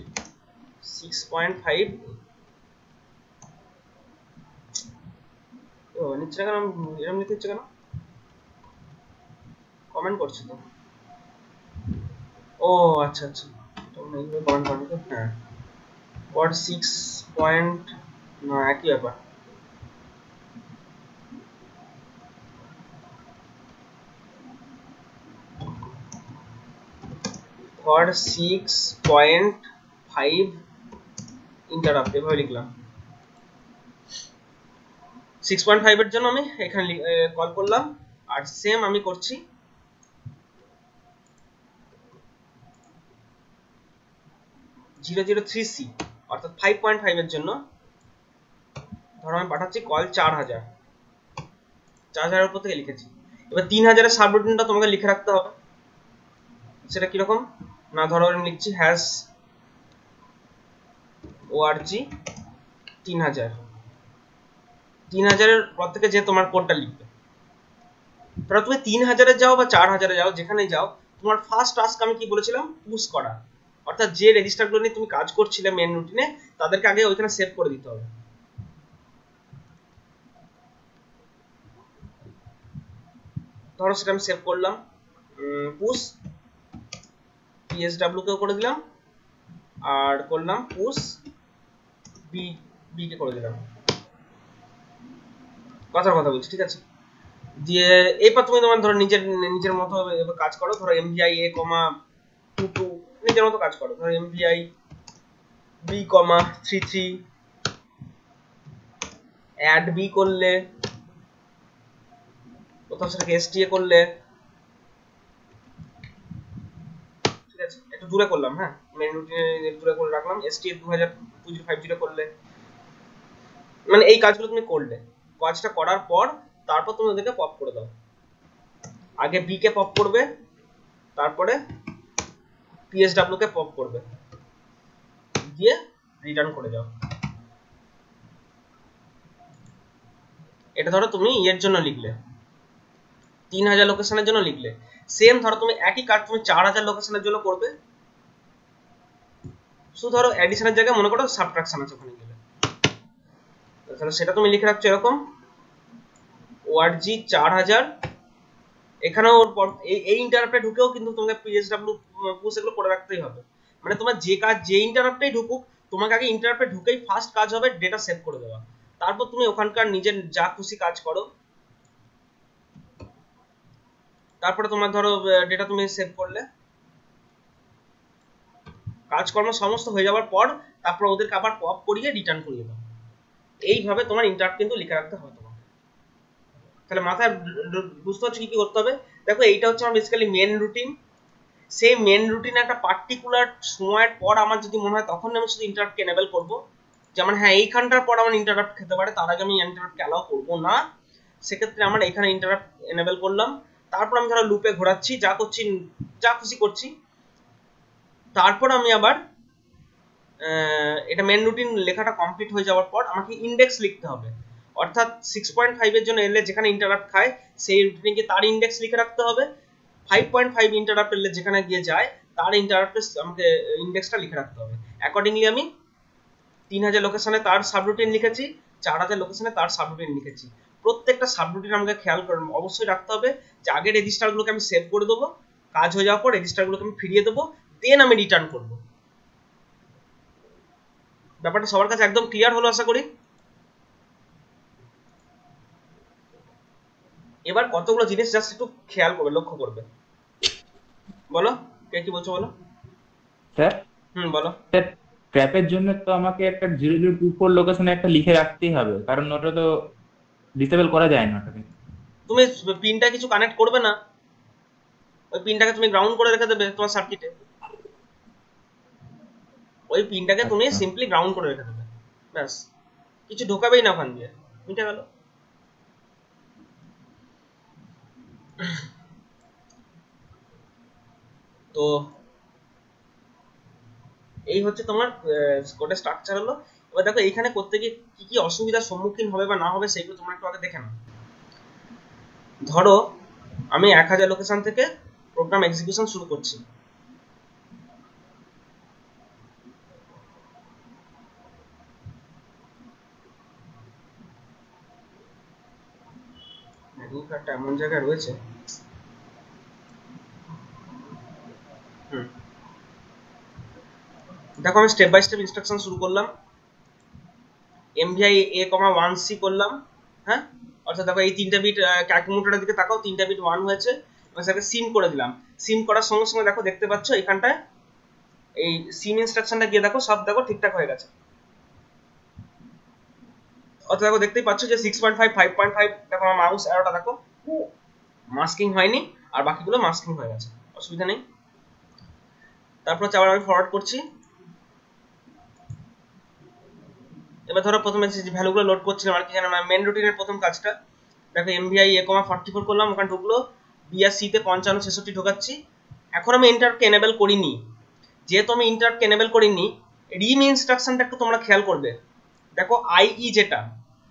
সিক্স পয়েন্ট ফাইভ ও নিচে কেন এরকম লিখে হচ্ছে কেন কমেন্ট করছে তো ও আচ্ছা আচ্ছা তোমরা এইভাবে কমেন্ট করবে তো হ্যাঁ কোয়াড সিক্স পয়েন্ট না একই ব্যাপার quad six point five interrupt এভাবে লিখলাম সিক্স পয়েন্ট ফাইভ এর জন্য আমি এখানে কল করলাম আর সেম আমি করছি জিরো জিরো থ্রি সি অর্থাৎ ফাইভ পয়েন্ট ফাইভ এর জন্য ধরো আমি পাঠাচ্ছি কল চার হাজার চার হাজারের উপর থেকে লিখেছি এবার তিন হাজারের সাবরুটিনটা তোমাকে লিখে রাখতে হবে সেটা কিরকম না ধরো আমি লিখছি হ্যাশ ওআরজি তিন হাজার তিন হাজারের পর থেকে যে তোমার কোডটা লিখবে ধরো তুমি তিন হাজারে যাও বা চার হাজারে যাও যেখানে যাও তোমার ফার্স্ট টাস্ক আমি কি বলেছিলাম পুশ করা অর্থাৎ যে রেজিস্টারগুলো নিয়ে তুমি কাজ করছিলে মেন রুটিনে তাদেরকে আগে ওইখানে সেভ করে দিতে হবে ধরো সেটা আমি সেভ করলাম পুশ পিএসডব্লিউ কেও করে দিলাম আর করলাম পুশ বি বি কে করে দিলাম কথার কথা বলছি ঠিক আছে দিয়ে এরপর তুমি তোমার ধরো নিজের নিজের মতো কাজ করো ধরো MVI A comma two two নিজের মতো কাজ করো ধরো MVI B comma three three ADD B করলে কোথাও সেটাকে এসটিএ করলে ঠিক আছে একটু দূরে করলাম হ্যাঁ মেন রুটিনে দূরে করে রাখলাম এসটিএ দু হাজার টু জিরো ফাইভ জিরো করলে মানে এই কাজগুলো তুমি করলে কাজটা করার পর তারপর তুমি ওদেরকে পপ করে দাও আগে বি কে পপ করবে তারপরে পিএসডব্লিউ কে পপ করবে দিয়ে রিটার্ন করে দাও এটা ধরো তুমি এর জন্য লিখলে তিন হাজার লোকেশনের জন্য লিখলে সেম ধরো তুমি একই কাজ তুমি চার হাজার লোকেশনের জন্য করবে শুধু ধরো অ্যাডিশনের জায়গায় মনে করো সাবট্রাকশন আছে ওখানে গেলে তাহলে সেটা তুমি লিখে রাখছো এরকম ওআরজি চার হাজার এখানেও এই ইন্টারাপ্টে ঢুকেও কিন্তু তোমাকে পিএসডব্লিউ পুশ এগুলো করে রাখতেই হবে মানে তোমার যে কাজ যে ইন্টারাপ্টেই ঢুকুক তোমাকে আগে ইন্টারাপ্টে ঢুকেই ফার্স্ট কাজ হবে ডেটা সেভ করে দেওয়া তারপর তুমি ওখানকার নিজের যা খুশি কাজ করো তারপরে তোমার ধরো ডেটা তুমি সেভ করলে কাজকর্ম সমস্ত হয়ে যাওয়ার পর তারপর ওদেরকে আবার পপ করিয়ে রিটার্ন করিয়ে দাও এইভাবে তোমার ইন্টারাপ্ট কিন্তু লিখে রাখতে হবে তোমার তাহলে মাথায় বুঝতে হচ্ছে কি কি করতে হবে দেখো এইটা হচ্ছে আমার বেসিক্যালি মেন রুটিন সেই মেন রুটিনে একটা পার্টিকুলার সময়ের পর আমার যদি মনে হয় তখন আমি শুধু ইন্টারাপ্টকে এনেবল করবো যেমন হ্যাঁ এইখানটার পর আমার ইন্টারাপ্ট খেতে পারে তার আগে আমি ইন্টারাপ্টকে অ্যালাউ করবো না সেক্ষেত্রে আমার এখানে ইন্টারাপ্ট এনেবল করলাম তারপর আমি ধরো লুপে ঘোরাচ্ছি যা করছি যা খুশি করছি তারপর আমি আবার এটা মেন রুটিন লেখাটা কমপ্লিট হয়ে যাওয়ার পর আমাকে ইন্ডেক্স লিখতে হবে অর্থাৎ সিক্স পয়েন্ট ফাইভ এর জন্য এলে যেখানে ইন্টারাপ্ট খায় সেই রুটিনে গিয়ে তার ইন্ডেক্স লিখে রাখতে হবে ফাইভ পয়েন্ট ফাইভ ইন্টারাপ্ট এলে যেখানে গিয়ে যায় তার ইন্টারাপ্টে আমাকে ইন্ডেক্সটা লিখে রাখতে হবে অ্যাকর্ডিংলি আমি তিন হাজার লোকেশনে তার সাবরুটিন লিখেছি চার হাজার লোকেশনে তার সাবরুটিন লিখেছি প্রত্যেকটা সাবরুটিন আমাকে খেয়াল করে অবশ্যই রাখতে হবে যে আগে রেজিস্টারগুলোকে আমি সেভ করে দেবো কাজ হয়ে যাওয়ার পর রেজিস্টারগুলোকে আমি ফিরিয়ে দেবো দেন আমি রিটার্ন করবো ব্যাপারটা সবার কাছে একদম ক্লিয়ার হলো আশা করি এবার কতগুলো জিনিস জাস্ট একটু খেয়াল করবে লক্ষ্য করবে বলো কে কি বলছো বলো স্যার হুম বলো স্যার ট্র্যাপের জন্য তো আমাকে একটা জিরো জিরো টু ফোর লোকেশনে একটা লিখে রাখতেই হবে কারণ ওটা তো ডিসেবল করা যায় না ওটাকে তুমি পিনটা কিছু কানেক্ট করবে না ওই পিনটাকে তুমি গ্রাউন্ড করে রেখে দেবে তোমার সার্কিটে ওই পিনটাকে তুমি সিম্পলি গ্রাউন্ড করে রেখে দেবে ব্যাস কিছু ঢোকাবেই না ওখান দিয়ে মিটে গেল তো এই হচ্ছে তোমার কোডের স্ট্রাকচার হলো এবার দেখো এইখানে করতে গিয়ে কি কি অসুবিধার সম্মুখীন হবে বা না হবে সেগুলো তোমরা একটু আগে দেখে নাও ধরো আমি এক হাজার লোকেশন থেকে প্রোগ্রাম এক্সিকিউশন শুরু করছি রুফ একটা এমন জায়গায় রয়েছে। হুম দেখো আমি স্টেপ বাই স্টেপ ইনস্ট্রাকশন শুরু করলাম। MVI A comma one C করলাম, হ্যাঁ অর্থাৎ দেখো এই তিনটা বিট ক্যালকুলেটরের দিকে তাকাও, তিনটা বিট ওয়ান হয়েছে এবং সেটাকে সিম করে দিলাম। সিম করার সঙ্গে সঙ্গে দেখো দেখতে পাচ্ছ এখানটায় এই সিম ইনস্ট্রাকশনটা গিয়ে দেখো সব দেখো ঠিকঠাক হয়ে গেছে। অর্থাৎ দেখো দেখতেই পাচ্ছ যে six point five five point five দেখো আমার মাউস অ্যারোটা দেখো মাস্কিং হয়নি আর বাকিগুলো মাস্কিং হয়ে গেছে, অসুবিধা নেই। তারপর হচ্ছে আবার আমি ফরওয়ার্ড করছি। এবার ধরো প্রথমে যে ভ্যালুগুলো লোড করছিলাম আর কি জানো মেন রুটিনের প্রথম কাজটা দেখো MVI A comma forty four করলাম, ওখানে ঢুকলো বি আর সি তে পঞ্চান্ন ছেষট্টি ঢোকাচ্ছি। এখন আমি ইন্টারাপ্টকে এনেবল করিনি, যেহেতু আমি ইন্টারাপ্টকে এনেবল করিনি রিম ইনস্ট্রাকশনটা একটু তোমরা খেয়াল করবে। দেখো আইই যেটা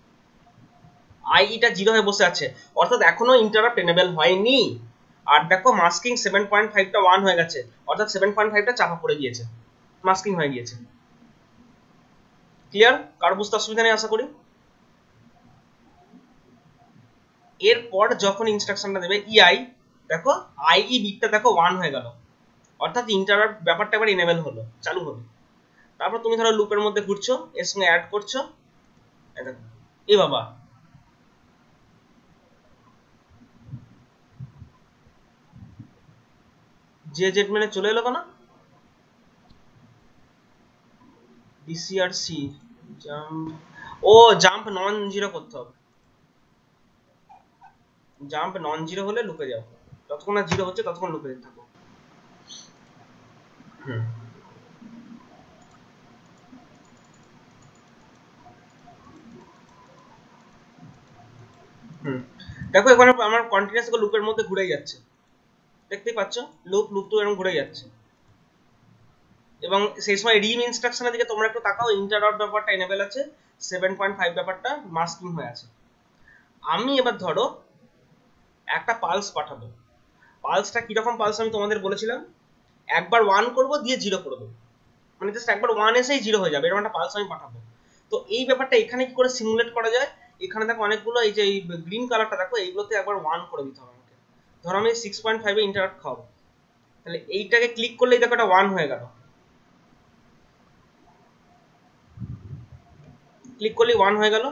আইইটা জিরো হয়ে বসে আছে, অর্থাৎ এখনো ইন্টারাপ্ট এনেবল হয়নি। আর দেখো মাস্কিং সেভেন পয়েন্ট ফাইভটা ওয়ান হয়ে গেছে, অর্থাৎ সেভেন পয়েন্ট ফাইভটা চাপা পড়ে গিয়েছে, মাস্কিং হয়ে গিয়েছে। ক্লিয়ার? কার বুঝতে অসুবিধা নেই আশা করি। এরপর যখন ইনস্ট্রাকশনটা দেবে ইআই দেখো আইই বিটটা দেখো ওয়ান হয়ে গেল, অর্থাৎ ইন্টারাপ্ট ব্যাপারটা এবার এনেবল হলো, চালু হলো। তারপর তুমি ধরো লুপের মধ্যে ঘুরছো, এর সঙ্গে অ্যাড করছো, এ বাবা যে জেড মেনে চলে এলো কেন? ডিসিআরসি জাম্প, ও জাম্প নন জিরো করতে হবে। জাম্প নন জিরো হলে লুপে যাও, যতক্ষণ না জিরো হচ্ছে ততক্ষণ লুপে থাকো। হুম হুম দেখো এখানে আমার কন্টিনিউয়াস লুপের মধ্যে ঘুরে যাচ্ছে, দেখতেই পাচ্ছ লুপ লুপ তো এরকম ঘুরে যাচ্ছে। এবং সেই সময় রিম ইনস্ট্রাকশনের দিকে তোমরা একটু তাকাও, ইন্টারাপ্ট ব্যাপারটা এনেবল আছে, সেভেন পয়েন্ট ফাইভ ব্যাপারটা মাস্কিং হয়ে আছে। আমি এবার ধরো একটা পালস পাঠাবো। পালসটা কিরকম পালস আমি তোমাদের বলেছিলাম, একবার ওয়ান করবো দিয়ে জিরো করবো, মানে জাস্ট একবার ওয়ান এসেই জিরো হয়ে যাবে, এরকম একটা পালস আমি পাঠাবো। তো এই ব্যাপারটা এখানে কি করে সিমুলেট করা যায়, এখানে দেখো অনেকগুলো এই যে গ্রিন কালারটা দেখো এইগুলোতে একবার ওয়ান করে দিতে হবে আমাকে। ধরো আমি সিক্স পয়েন্ট ফাইভে ইন্টারাপ্ট খাওয়াবো, তাহলে এইটাকে ক্লিক করলেই দেখো এটা ওয়ান হয়ে গেল, ক্লিক করলেই ওয়ান হয়ে গেল।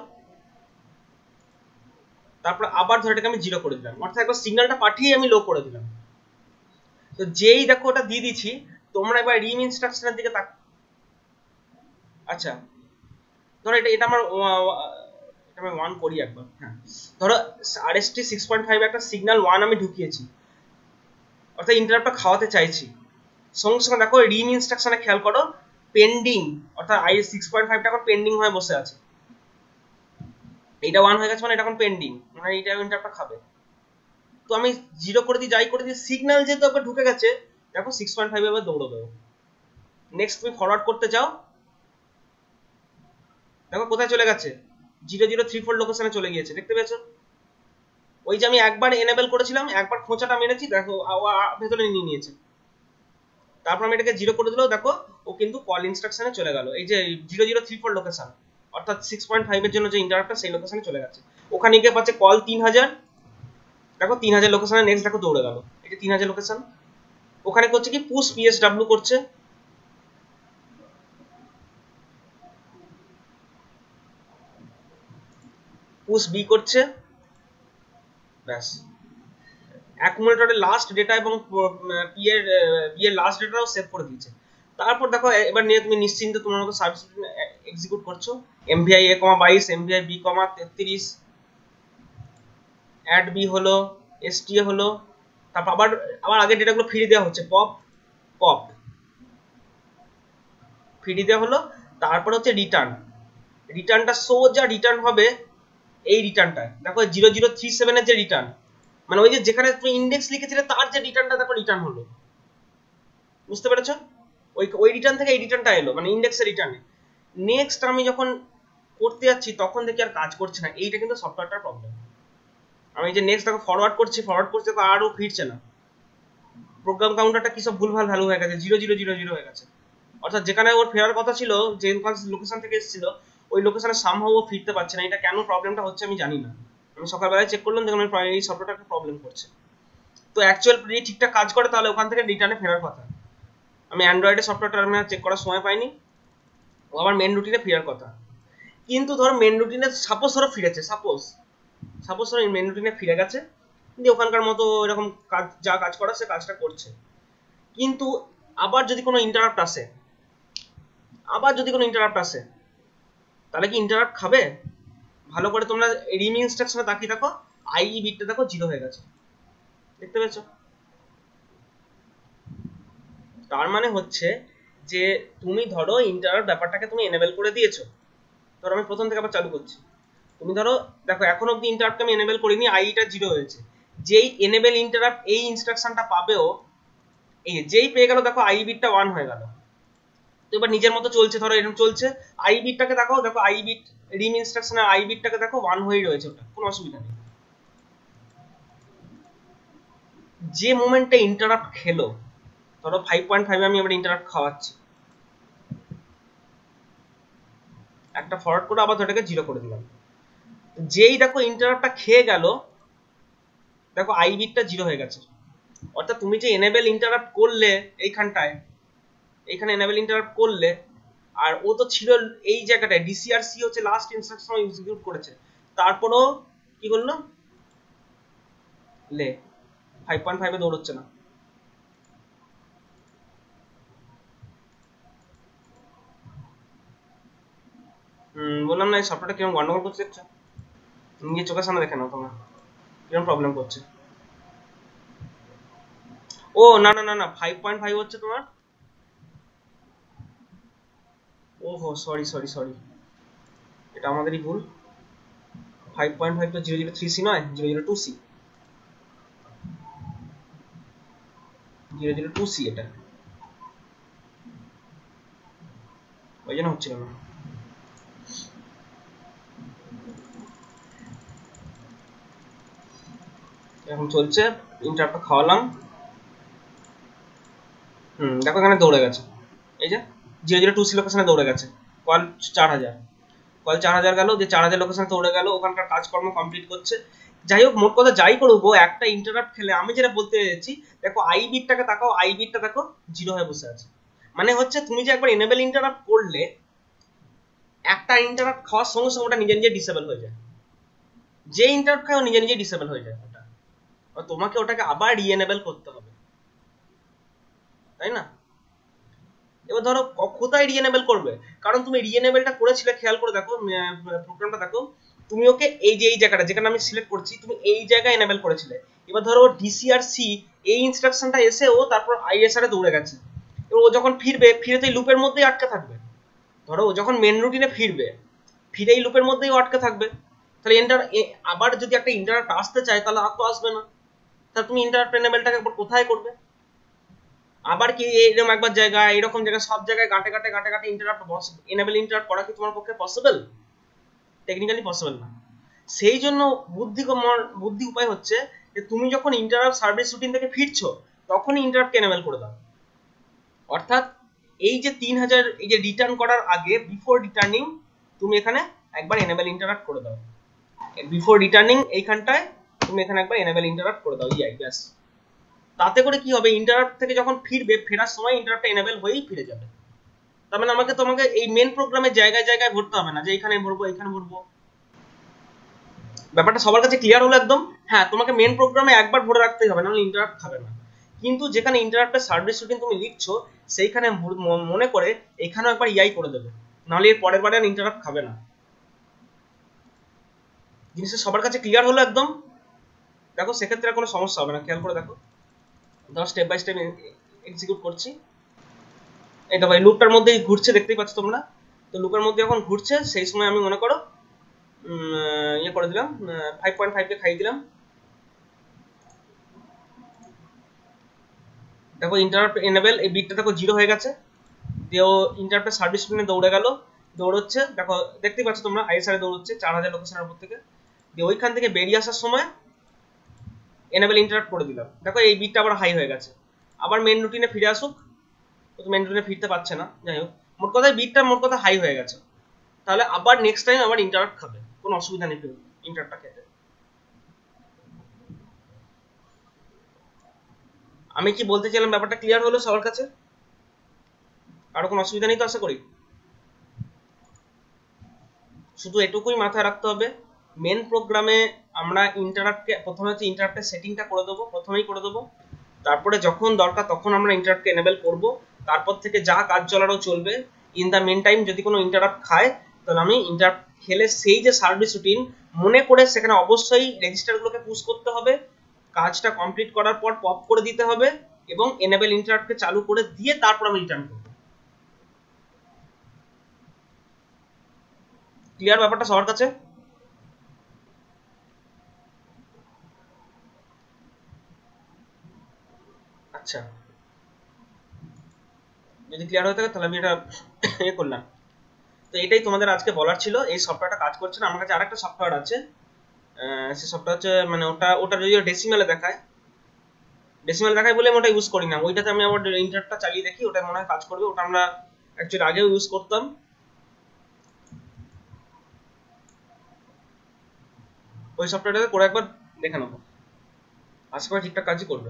তারপর আবার ধরে এটাকে আমি জিরো করে দিলাম, অর্থাৎ একবার সিগন্যালটা পাঠিয়ে আমি লো করে দিলাম। তো যেই দেখো ওটা দিয়ে দিচ্ছি, তোমরা এবার রিম ইনস্ট্রাকশনের দিকে তাক। আচ্ছা ধরো এটা এটা আমার এটা আমি ওয়ান করি একবার, হ্যাঁ ধরো আরএসটি সিক্স পয়েন্ট ফাইভ একটা সিগন্যাল ওয়ান আমি ঢুকিয়েছি, অর্থাৎ ইন্টারাপ্টটা খাওয়াতে চাইছি। সঙ্গে সঙ্গে দেখো রিম ইনস্ট্রাকশনে খেয়াল করো পেন্ডিং, অর্থাৎ আই সিক্স পয়েন্ট ফাইভটা এখন পেন্ডিং হয়ে বসে আছে। এইটা ওয়ান হয়ে গেছে মানে এটা এখন পেন্ডিং, মানে এইটা ইন্টারাপ্টটা খাবে। তো আমি জিরো করে দিই যাই করে দিই, সিগন্যাল যেহেতু একবার ঢুকে গেছে দেখো সিক্স পয়েন্ট ফাইভ এবার দৌড়ো দেবো। নেক্সট তুমি ফরওয়ার্ড করতে চাও, দেখো কোথায় চলে গেছে, জিরো জিরো থ্রি ফোর লোকেশনে চলে গিয়েছে, দেখতে পেয়েছো? ওই যে আমি একবার এনেবল করেছিলাম, একবার খোঁচাটা মেরেছি দেখো ভেতরে নিয়ে নিয়েছে। তারপর আমি এটাকে জিরো করে দিলেও দেখো ও কিন্তু কল ইনস্ট্রাকশনে চলে গেল, এই যে zero zero three four location, অর্থাৎ সিক্স পয়েন্ট ফাইভ এর জন্য যে ইন্টারাপ্টটা সেই লোকেশনে চলে গেছে। ওখানে গিয়ে পাচ্ছে কল তিন হাজার, দেখো তিন হাজার লোকেশনে নেক্সট দেখো দৌড়ে গেল, এটা তিন হাজার লোকেশন। ওখানে করছে কি পুশ পিএসডব্লিউ করছে, পুশ বি করছে, ব্যাস অ্যাকুমুলেটরের লাস্ট ডেটা এবং পি এর বি এর লাস্ট ডেটাও সেভ করে দিয়েছে। তারপর দেখো এবার নিয়ে তুমি নিশ্চিন্তে তোমার মতো সার্ভিস এক্সিকিউট করছো। এমভিআই এ কমা বাইশ, এমভিআই বি কমা তেত্রিশ, অ্যাড বি হলো, এসটিএ হলো, তারপর আবার আবার আগের ডেটাগুলো ফিরিয়ে দেওয়া হচ্ছে, পপ পপ ফিরিয়ে দেওয়া হলো। তারপর হচ্ছে রিটার্ন, রিটার্নটা সোজা রিটার্ন হবে এই রিটার্নটা দেখো জিরো জিরো থ্রি সেভেন এর যে রিটার্ন, মানে ওই যে যেখানে তুমি ইন্ডেক্স লিখেছিলে তার যে রিটার্নটা দেখো রিটার্ন হলো, বুঝতে পেরেছো? ওই ওই রিটার্ন থেকে এই রিটার্নটা এলো, মানে ইন্ডেক্সের রিটার্নে। নেক্সট আমি যখন করতে যাচ্ছি তখন দেখি আর কাজ করছে না, এইটা কিন্তু সফটওয়্যারটার প্রবলেম। আমি যে নেক্সট দেখো ফরওয়ার্ড করছি, ফরওয়ার্ড করছি তো আরও ফিরছে না, প্রোগ্রাম কাউন্টারটা কি সব ভুলভাল ভ্যালু হয়ে গেছে, জিরো জিরো জিরো জিরো হয়ে গেছে। অর্থাৎ যেখানে ওর ফেরার কথা ছিল, যে লোকেশন থেকে এসেছিল ওই লোকেশনে সামহাও ও ফিরতে পারছে না। এটা কেন প্রবলেমটা হচ্ছে আমি জানি না, আমি সকালবেলায় চেক করলাম দেখলাম প্রাইমারি সফটওয়্যারটা একটা প্রবলেম করছে। তো অ্যাকচুয়াল যদি ঠিকঠাক কাজ করে তাহলে ওখান থেকে রিটার্নে ফেরার কথা। আমি অ্যান্ড্রয়েডের সফটওয়্যার টার্মিনাল চেক করার সময় পাইনি, ও আমার মেন রুটিনে ফেরার কথা। কিন্তু ধরো মেন রুটিনে সাপোজ ধরো ফিরেছে, সাপোজ সাপোজ ধরো মেন রুটিনে ফিরে গেছে, দিয়ে ওখানকার মতো এরকম কাজ যা কাজ করা সে কাজটা করছে। কিন্তু আবার যদি কোনো ইন্টারাপ্ট আসে আবার যদি কোনো ইন্টারাপ্ট আসে তাহলে কি ইন্টারাপ্ট খাবে? ভালো করে তোমরা রিম ইনস্ট্রাকশনে তাকিয়ে দেখো, আইই বিটটা দেখো জিরো হয়ে গেছে, দেখতে পেয়েছো? তার মানে হচ্ছে যে তুমি ধরো ইন্টারাপ্ট ব্যাপারটাকে তুমি এনেবল করে দিয়েছো। ধরো আমি প্রথম থেকে আবার চালু করছি, তুমি ধরো দেখো এখন অব্দি ইন্টারাপ্ট আমি এনেবল করিনি, আইটা জিরো হয়েছে। যেই এনেবল ইন্টারাপ্ট এই ইনস্ট্রাকশনটা পাবেও, এই যেই পেয়ে গেল দেখো আই বিটটা ওয়ান হয়ে গেল। তো এবার নিজের মতো চলছে, ধরো এরকম চলছে, আই বিটটাকে দেখো দেখো আই বিট রিম ইনস্ট্রাকশনের আই বিটটাকে দেখো ওয়ান হয়েই রয়েছে, ওটা কোনো অসুবিধা নেই। যে মোমেন্টে ইন্টারাপ্ট খেলো, ধরো ফাইভ পয়েন্ট ফাইভ আমি এবার ইন্টারাপ্ট খাওয়াচ্ছি, একটা ফরওয়ার্ড করে আবার ওটাকে জিরো করে দিলাম। যেই দেখো ইন্টারাপ্টটা খেয়ে গেল, দেখো আই বিটটা জিরো হয়ে গেছে। অর্থাৎ তুমি যে এনেবল ইন্টারাপ্ট করলে এইখানটায়, এইখানে এনেবল ইন্টারাপ্ট করলে, আর ও তো ছিল এই জায়গাটায়, ডিসিআরসি হচ্ছে লাস্ট ইনস্ট্রাকশন এক্সিকিউট করেছে, তারপরও কি করলো, লে ফাইভ পয়েন্ট ফাইভে দৌড়চ্ছে না। হম বললাম না এই সফটওয়্যারটা কিরকম গন্ডগোল করছে, দেখছো? নিজের চোখের সামনে দেখে নাও তোমরা কিরকম প্রবলেম করছে। ও না না না না ফাইভ পয়েন্ট ফাইভ হচ্ছে তোমার, ওহো সরি সরি সরি, এটা আমাদেরই ভুল। ফাইভ পয়েন্ট ফাইভ তো জিরো জিরো থ্রি সি নয়, zero zero two C, zero zero two C এটা, ওই জন্য হচ্ছিল না। এখন চলছে, ইন্টারাপ্টটা খাওয়ালাম, হুম দেখো এখানে দৌড়ে গেছে, এই যে জিরো জিরো টু সি লোকেশনে দৌড়ে গেছে, কল চার হাজার, কল চার হাজার গেল, যে চার হাজার লোকেশনে দৌড়ে গেল, ওখানকার কাজকর্ম কমপ্লিট করছে। যাই হোক, মোট কথা যাই করুক, একটা ইন্টারাপ্ট খেলে আমি যেটা বলতে চাইছি, দেখো আই বিটটাকে তাকাও, আই বিটটা দেখো জিরো হয়ে বসে আছে। মানে হচ্ছে তুমি যে একবার এনেবল ইন্টারাপ্ট করলে, একটা ইন্টারাপ্ট খাওয়ার সঙ্গে সঙ্গে ওটা নিজে নিজে ডিসেবল হয়ে যায়, যে ইন্টারাপ্ট খায় নিজে নিজে ডিসেবল হয়ে যায় ওটা, তোমাকে ওটাকে আবার রিএনেবল করতে হবে, তাই না? এবার ধরো কোথায় রিএনেবল করবে, কারণ তুমি রিএনেবলটা করেছিলে, খেয়াল করে দেখো প্রোগ্রামটা দেখো, তুমি ওকে এই যে এই জায়গাটা যেখানে আমি সিলেক্ট করছি, তুমি এই জায়গায় এনেবল করেছিলে। এবার ধরো ডিসিআরসি এই ইনস্ট্রাকশনটা এসে ও তারপর আইএসআর এ দৌড়ে গেছে, এবার ও যখন ফিরবে, ফিরে তো এই লুপের মধ্যেই আটকে থাকবে। ধরো ও যখন মেন রুটিনে ফিরবে, ফিরে এই লুপের মধ্যেই ও আটকে থাকবে, তাহলে এন্টার আবার যদি একটা ইন্টারাপ্ট আসতে চায় তাহলে আর তো আসবে না, তাহলে তুমি ইন্টারাপ্ট এনেবলটাকে একবার কোথায় করবে? আবার কি এরকম একবার জায়গায়, এরকম জায়গায় সব জায়গায় গাঁটে গাঁটে গাঁটে গাঁটে ইন্টারাপ্ট এনেবল ইন্টারাপ্ট করা কি তোমার পক্ষে পসিবল? টেকনিক্যালি পসিবল না। সেই জন্য বুদ্ধি বুদ্ধি উপায় হচ্ছে যে তুমি যখন ইন্টারাপ্ট সার্ভিস রুটিন থেকে ফিরছো, তখনই ইন্টারাপ্ট এনেবল করে দাও। অর্থাৎ এই যে তিন হাজার, এই যে রিটার্ন করার আগে, বিফোর রিটার্নিং তুমি এখানে একবার এনেবল ইন্টারাপ্ট করে দাও, বিফোর রিটার্নিং এইখানটায় তুমি এখানে একবার এনেবল ইন্টারাপ্ট করে দাও, ইয়াই ব্যাস। তাতে করে কি হবে, ইন্টারাপ্ট থেকে যখন ফিরবে, ফেরার সময় ইন্টারাপ্টটা এনেবল হয়েই ফিরে যাবে। তার মানে আমাকে তোমাকে এই মেন প্রোগ্রামে জায়গায় জায়গায় ভরতে হবে না, যে এখানে ভরবো এখানে ভরবো। ব্যাপারটা সবার কাছে ক্লিয়ার হলো একদম? হ্যাঁ, তোমাকে মেন প্রোগ্রামে একবার ভরে রাখতেই হবে, নাহলে ইন্টারাপ্ট খাবে না। কিন্তু যেখানে ইন্টারাপ্টের সার্ভিস রুটিন তুমি লিখছো, সেইখানে মনে করে এখানেও একবার ইয়াই করে দেবে, নাহলে এর পরের বারে ইন্টারাপ্ট খাবে না। জিনিসটা সবার কাছে ক্লিয়ার হলো একদম? দেখো সেক্ষেত্রে কোনো সমস্যা হবে না, খেয়াল করে দেখো। ধর স্টেপ বাই স্টেপ এক্সিকিউট করছি, এই দেখো এই লুপটার মধ্যেই ঘুরছে, দেখতেই পাচ্ছ তোমরা। তো লুপের মধ্যে যখন ঘুরছে, সেই সময় আমি মনে করো ইয়ে করে দিলাম, ফাইভ পয়েন্ট ফাইভ কে খাইয়ে দিলাম। দেখো ইন্টারাপ্ট এনেবল এই বিটটা দেখো জিরো হয়ে গেছে, দিয়ে ও ইন্টারাপ্টের সার্ভিস রুটিনে দৌড়ে গেল, দৌড়চ্ছে দেখো দেখতেই পাচ্ছ তোমরা, আইএসআর দৌড়চ্ছে চার হাজার লোকেশনের উপর থেকে। দিয়ে ওইখান থেকে বেরিয়ে আসার সময় এনেবল ইন্টারাপ্ট করে দিলাম, দেখো এই বিটটা আবার হাই হয়ে গেছে। আবার মেন রুটিনে ফিরে আসুক, তো মেন রুটিনে ফিরতে পারছে না, যাই হোক মোট কথা বিটটা মোট কথা হাই হয়ে গেছে, তাহলে আবার নেক্সট টাইম আবার ইন্টারাপ্ট খাবে, কোনো অসুবিধা নেই ইন্টারাপ্টটা খেতে। আমি কি বলতে চাইলাম ব্যাপারটা ক্লিয়ার হলো সবার কাছে? কারো কোনো অসুবিধা নেই তো আশা করি? শুধু এটুকুই মাথায় রাখতে হবে, মেন প্রোগ্রামে আমরা ইন্টারাপ্টকে প্রথমে হচ্ছে ইন্টারাপ্টের সেটিংটা করে দেবো, প্রথমেই করে দেবো। তারপরে যখন দরকার তখন আমরা ইন্টারাপ্টকে এনেবল করব, তারপর থেকে যা কাজ চলারও চলবে। ইন দ্য মেন টাইম যদি কোনো ইন্টারাপ্ট খায় তাহলে আমি ইন্টারাপ্ট খেলে সেই যে সার্ভিস রুটিন মনে করে সেখানে অবশ্যই রেজিস্টারগুলোকে পুশ করতে হবে, কাজটা কমপ্লিট করার পর পপ করে দিতে হবে এবং এনেবল ইন্টারাপ্টকে চালু করে দিয়ে তারপর আমি রিটার্ন করব। ক্লিয়ার ব্যাপারটা সবার কাছে? আচ্ছা, যদি ক্লিয়ার হয়ে থাকে তাহলে আমি এটা এ করলাম। তো এটাই তোমাদের আজকে বলার ছিল। এই সফটওয়্যারটা কাজ করছে না। আমার কাছে আরেকটা সফটওয়্যার আছে, সেই সফটওয়্যার হচ্ছে মানে ওটা ওটা যদিও ডেসিমেলে দেখায়, ডেসিমেল দেখায় বলে আমি ওটা ইউজ করি না। ওইটাতে আমি আমার ইন্টারটা চালিয়ে দেখি, ওটা মনে হয় কাজ করবে। ওটা আমরা অ্যাকচুয়ালি আগেও ইউজ করতাম। ওই সফটওয়্যারটাতে করে একবার দেখে নেবো, আশা করি ঠিকঠাক কাজই করবে।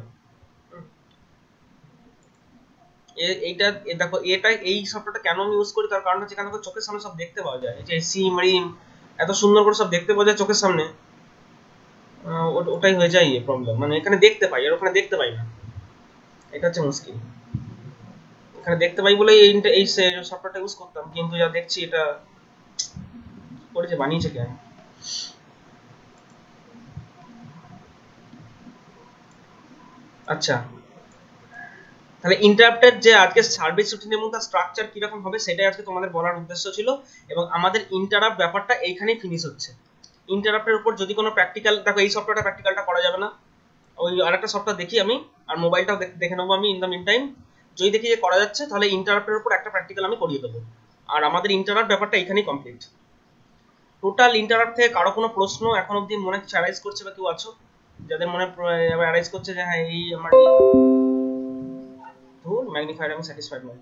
এইটা দেখো, এটা এই সফটওয়্যারটা কেন আমি ইউজ করি তার কারণ হচ্ছে এখানে চোখের সামনে সব দেখতে পাওয়া যায়, এই যে সিম রিম এত সুন্দর করে সব দেখতে পাওয়া যায় চোখের সামনে। ওটাই হয়ে যায় প্রবলেম, মানে এখানে দেখতে পাই আর ওখানে দেখতে পাই না, এটা হচ্ছে মুশকিল। এখানে দেখতে পাই বলে এই এই সফটওয়্যারটা ইউজ করতাম, কিন্তু যা দেখছি এটা করেছে বানিয়েছে কেন। আচ্ছা, তাহলে ইন্টারাপ্টের যে আজকে সার্ভিস রুটিন এবং তার স্ট্রাকচার কিরকম হবে সেটাই আজকে তোমাদের বলার উদ্দেশ্য ছিল। এবং আমাদের ইন্টারাপ্ট ব্যাপারটা এইখানেই ফিনিশ হচ্ছে। ইন্টারাপ্টের উপর যদি কোনো প্র্যাকটিক্যাল, দেখো এই সফটওয়্যারটা প্র্যাকটিক্যালটা করা যাবে না, ওই আরেকটা সফটওয়্যার দেখি আমি, আর মোবাইলটাও দেখে নেবো আমি ইন দ্য মিন টাইম। যদি দেখি যে করা যাচ্ছে তাহলে ইন্টারাপ্টের উপর একটা প্র্যাকটিক্যাল আমি করিয়ে দেবো। আর আমাদের ইন্টারাপ্ট ব্যাপারটা এখানেই কমপ্লিট। টোটাল ইন্টারাপ্ট থেকে কারো কোনো প্রশ্ন এখন অব্দি মনে অ্যারাইজ করছে বা কেউ আছো যাদের মনে অ্যারাইজ করছে যে হ্যাঁ এই আমার ম্যাগনিফায়ার আমি স্যাটিসফাইড নই?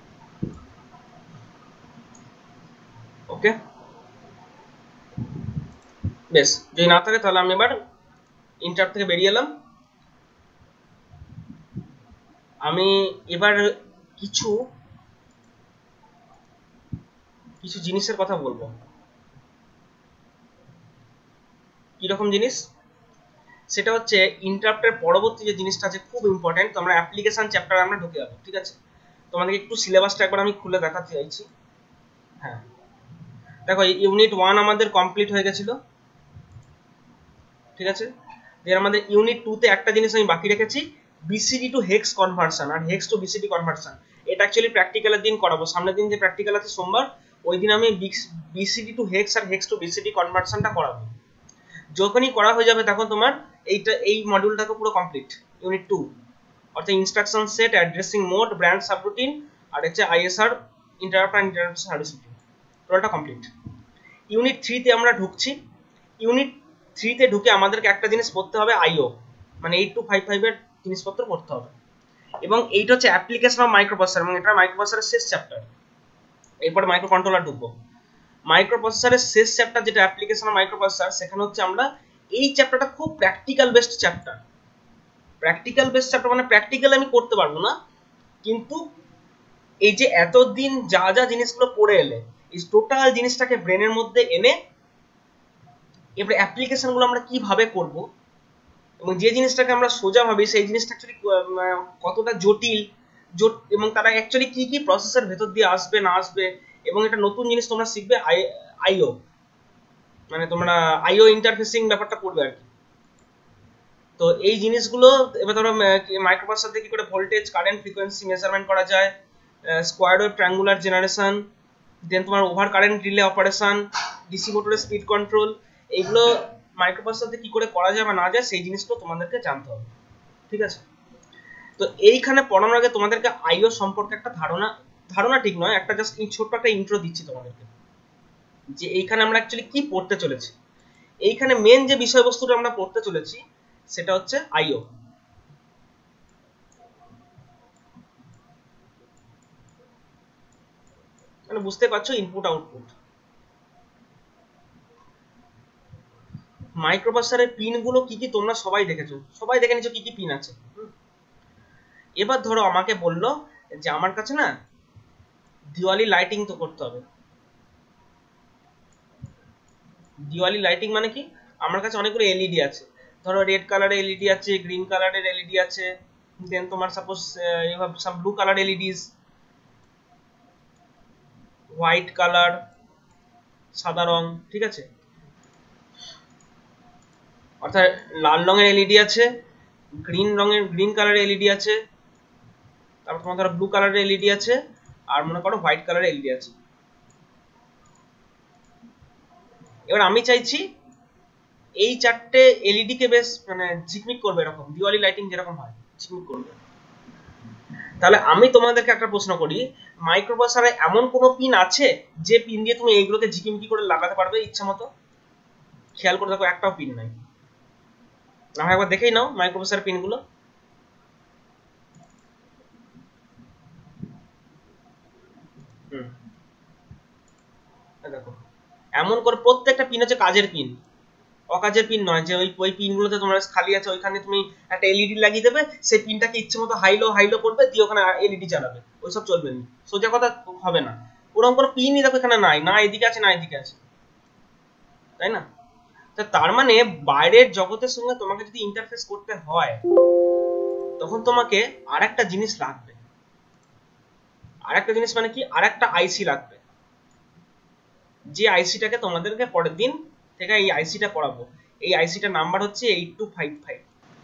ওকে, বেশ, যদি না থাকে তাহলে আমি এবার ইন্টারাপ্ট থেকে বেরিয়ে এলাম। আমি এবার কিছু কিছু জিনিসের কথা বলবো। কিরকম জিনিস? সেটা হচ্ছে ইন্টারাপ্টের পরবর্তী যে জিনিসটা আছে খুব ইম্পর্টেন্ট। তো আমরা অ্যাপ্লিকেশন চ্যাপ্টারে আমরা ঢুকে যাবো, ঠিক আছে? তোমাদেরকে একটু সিলেবাসটা একবার আমি খুলে দেখাতে চাইছি। হ্যাঁ দেখো, ইউনিট ওয়ান আমাদের কমপ্লিট হয়ে গেছিল, ঠিক আছে? এর আমাদের ইউনিট টু তে একটা জিনিস আমি বাকি রেখেছি, বিসিডি টু হেক্স কনভার্সন আর হেক্স টু বিসিডি কনভার্সন। এটা অ্যাকচুয়ালি প্র্যাকটিক্যালের দিন করাবো, সামনের দিন যে প্র্যাকটিক্যাল আছে সোমবার, ওই দিন আমি বিসিডি টু হেক্স আর হেক্স টু বিসিডি কনভার্সনটা করাবো। যখনই করা হয়ে যাবে তখন তোমার এইটা এই মডিউলটাকে পুরো কমপ্লিট। ইউনিট টু অর্থাৎ instruction set, addressing mode, branch subroutine আর হচ্ছে ISR interrupt and interrupt service routine, টোটালটা কমপ্লিট। ইউনিট থ্রি তে আমরা ঢুকছি। ইউনিট থ্রি তে ঢুকে আমাদেরকে একটা জিনিস পড়তে হবে, আইও, মানে এইট টু ফাইভ ফাইভ এর জিনিসপত্র পড়তে হবে। এবং এইটা হচ্ছে অ্যাপ্লিকেশন অফ মাইক্রোপ্রসেসর, এবং এটা মাইক্রোপ্রসেসরের শেষ চ্যাপ্টার। এরপর মাইক্রো কন্ট্রোলার ঢুকবো। মাইক্রোপ্রসেসরের শেষ চ্যাপ্টার যেটা অ্যাপ্লিকেশন অফ মাইক্রোপ্রসেসর, সেখানে হচ্ছে আমরা এই চ্যাপ্টারটা খুব practical based chapter. Practical based chapter মানে প্র্যাকটিক্যাল আমি করতে পারবো না, কিন্তু এই যে এতদিন যা যা জিনিসগুলো পড়ে এলে এই টোটাল জিনিসটাকে ব্রেনের মধ্যে এনে এবারে অ্যাপ্লিকেশনগুলো আমরা কিভাবে করব, এবং যে জিনিসটাকে আমরা সোজা ভাবি সেই জিনিসটা অ্যাকচুয়ালি কতটা জটিল, এবং তারা অ্যাকচুয়ালি কি কি প্রসেসের ভেতর দিয়ে আসবে না আসবে। এবং এটা নতুন জিনিস তোমরা শিখবে, আইও, মানে তোমরা আইও ইন্টারফেসিং ব্যাপারটা পড়বে আর কি। তো এই জিনিসগুলো এবার ধরো মাইক্রোপ্রসেসর দিয়ে কি করে ভোল্টেজ, কারেন্ট, ফ্রিকোয়েন্সি মেজারমেন্ট করা যায়, square wave triangular generation, then তোমার over current relay operation, DC মোটরের স্পিড কন্ট্রোল, এইগুলো মাইক্রোপ্রসেসর দিয়ে কি করে করা যায় বা না যায় সেই জিনিসগুলো তোমাদেরকে জানতে হবে, ঠিক আছে? তো এইখানে পড়ানোর আগে তোমাদেরকে আইও সম্পর্কে একটা ধারণা, ধারণা ঠিক নয়, একটা জাস্ট ছোট্ট একটা ইন্ট্রো দিচ্ছি তোমাদেরকে, যে এইখানে আমরা অ্যাকচুয়ালি কি পড়তে চলেছি। এইখানে মেন যে বিষয়বস্তুটা আমরা পড়তে চলেছি সেটা হচ্ছে আইও। মানে বুঝতে পারছো, ইনপুট আউটপুট। মাইক্রোপ্রসেসরের পিন গুলো কি কি তোমরা সবাই দেখেছো, সবাই দেখে নিছো কি কি পিন আছে। এবার ধরো আমাকে বললো যে আমার কাছে না দিওয়ালি লাইটিং তো করতে হবে। দিওয়ালি লাইটিং মানে কি, আমার কাছে অনেকগুলো এলইডি আছে, ধরো রেড কালারের এলইডি আছে, গ্রিন কালারের এলইডি আছে, দেন তোমার suppose you have some blue colour LEDs, white colour, সাদা রং, ঠিক আছে, অর্থাৎ লাল রঙের এলইডি আছে, গ্রিন রঙের গ্রিন কালারের এলইডি আছে, তারপর তোমার ধরো ব্লু কালারের এলইডি আছে, আর মনে করো হোয়াইট কালারের এলইডি আছে। এবার আমি চাইছি এই চারটে এলইডি কে বেশ মানে ঝিকমিক করবে, এরকম দিওয়ালি লাইটিং যেরকম হয় ঝিকমিক করবে। তাহলে আমি তোমাদেরকে একটা প্রশ্ন করি, মাইক্রোপ্রসেসরে এমন কোনো পিন আছে যে পিন দিয়ে তুমি এইগুলোকে ঝিকিমিকি করে লাগাতে পারবে ইচ্ছা মতো? খেয়াল করে দেখো, একটাও পিন নাই। আমরা একবার দেখেই নাও মাইক্রোপ্রসেসর পিনগুলো। হুম, দেখো এমন করে প্রত্যেকটা পিন হচ্ছে কাজের পিন, অকাজের পিন নয় যে ওই ওই পিনগুলোতে তোমার খালি আছে ওইখানে তুমি একটা এলইডি লাগিয়ে দেবে, সেই পিনটাকে ইচ্ছে মতো হাইলো হাইলো করবে দিয়ে ওখানে এলইডি চালাবে, ওইসব চলবে না, সোজা কথা হবে না। ওরকম কোনো পিনই দেখো এখানে নাই, না এদিকে আছে না এদিকে আছে, তাই না? তো তার মানে বাইরের জগতের সঙ্গে তোমাকে যদি ইন্টারফেস করতে হয় তখন তোমাকে আর একটা জিনিস লাগবে। আর একটা জিনিস মানে কি, আর একটা আইসি লাগবে, যে আইসিটাকে তোমাদেরকে পরের দিন থেকে এই আইসিটা করাবো। এই আইসিটার নাম্বার হচ্ছে এইট টু ফাইভ ফাইভ।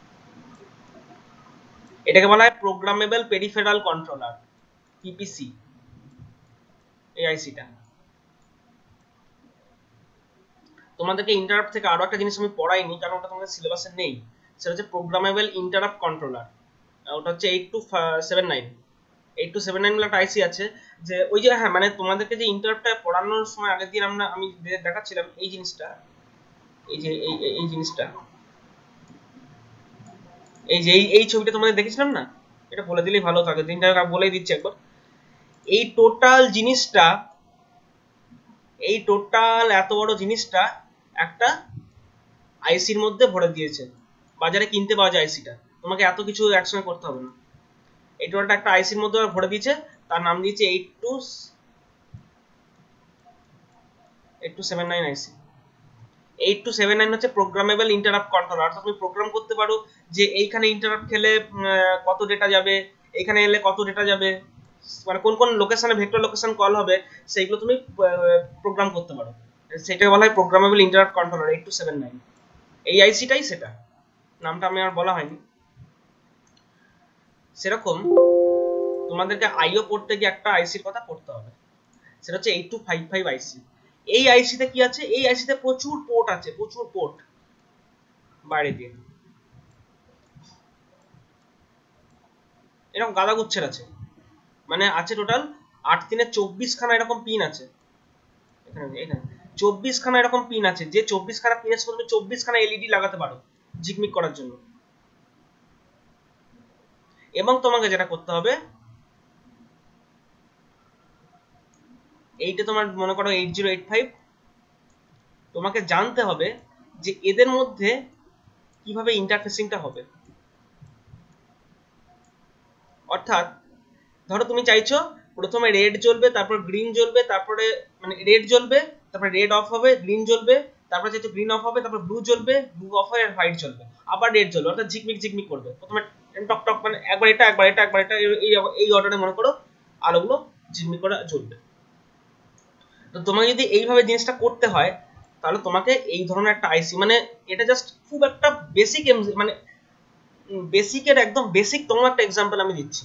এটাকে বলা হয় প্রোগ্রামেবল পেরিফেরাল কন্ট্রোলার, পিপিসি। এই আইসিটা তোমাদেরকে ইন্টারাপ্ট থেকে আরো একটা জিনিস আমি পড়াইনি কারণ ওটা তোমাদের সিলেবাসে নেই, সেটা হচ্ছে প্রোগ্রামেবল ইন্টারাপ্ট কন্ট্রোলার। ওটা হচ্ছে eight two seven nine eight two seven nine বলে একটা আইসি আছে, যে ওই যে হ্যাঁ মানে তোমাদেরকে যে ইন্টারাপ্টটা পড়ানোর সময় আগের দিন আমরা আমি দেখাচ্ছিলাম এই জিনিসটা, এই যে এই এই জিনিসটা, এই যে এই ছবিটা তোমাদের দেখেছিলাম না, এটা বলে দিলেই ভালো থাকে, দিনটা বলেই দিচ্ছি একবার। এই টোটাল জিনিসটা, এই টোটাল এত বড় জিনিসটা একটা আইসির মধ্যে ভরে দিয়েছে, বাজারে কিনতে পাওয়া যায় আইসিটা, তোমাকে এত কিছু একসঙ্গে করতে হবে না। এই টোটালটা একটা আইসির মধ্যে ভরে দিয়েছে, তার নাম দিয়েছে eight two eight two seven nine IC. Eight two seven nine হচ্ছে প্রোগ্রামেবল ইন্টারাপ্ট কন্ট্রোলার, অর্থাৎ তুমি প্রোগ্রাম করতে পারো যে এইখানে ইন্টারাপ্ট খেলে কত ডেটা যাবে, এখানে এলে কত ডেটা যাবে, মানে কোন কোন লোকেশনে ভেক্টর লোকেশন কল হবে সেইগুলো তুমি প্রোগ্রাম করতে পারো, সেটাকে বলা হয় programmable interrupt controller eight two seven nine. এই আইসিটাই সেটা, নামটা আমি আর বলা হয়নি। সেরকম তোমাদেরকে আইও পড়তে গিয়ে একটা আইসির কথা পড়তে হবে, সেটা হচ্ছে eight two five five IC. এই আইসিতে কি আছে, এই আইসিতে প্রচুর পোর্ট আছে, প্রচুর পোর্ট বাইরে দিয়ে এরকম গাদা গুচ্ছের আছে, মানে আছে টোটাল আট তিনে চব্বিশ খানা এরকম পিন আছে, এখানে এখানে চব্বিশ খানা এরকম পিন আছে, যে চব্বিশ খানা পিনের সাথে তুমি চব্বিশ খানা এলইডি লাগাতে পারো ঝিকমিক করার জন্য। এবং তোমাকে যেটা করতে হবে, এইটা তোমার মনে করো এইট জিরো এইট ফাইভ, তোমাকে জানতে হবে যে এদের মধ্যে কিভাবে ইন্টারফেসিংটা হবে। অর্থাৎ ধরো তুমি চাইছো প্রথমে রেড জ্বলবে, তারপর গ্রিন জ্বলবে, তারপরে মানে রেড জ্বলবে, তারপরে রেড অফ হবে, গ্রিন জ্বলবে, তারপরে চাইছো গ্রিন অফ হবে, তারপর ব্লু জ্বলবে, ব্লু অফ হয় আর হোয়াইট জ্বলবে, আবার রেড জ্বলবে, অর্থাৎ ঝিকমিক ঝিকমিক করবে। প্রথমে টক টক মানে একবার এটা একবার এটা একবার এটা এই এই অর্ডারে মনে করো আলোগুলো ঝিকমিক করে জ্বলবে। তো তোমাকে যদি এইভাবে জিনিসটা করতে হয় তাহলে তোমাকে এই ধরনের একটা আইসি, মানে এটা জাস্ট খুব একটা বেসিক মানে বেসিকের একদম বেসিক তোমার একটা এক্সাম্পল আমি দিচ্ছি।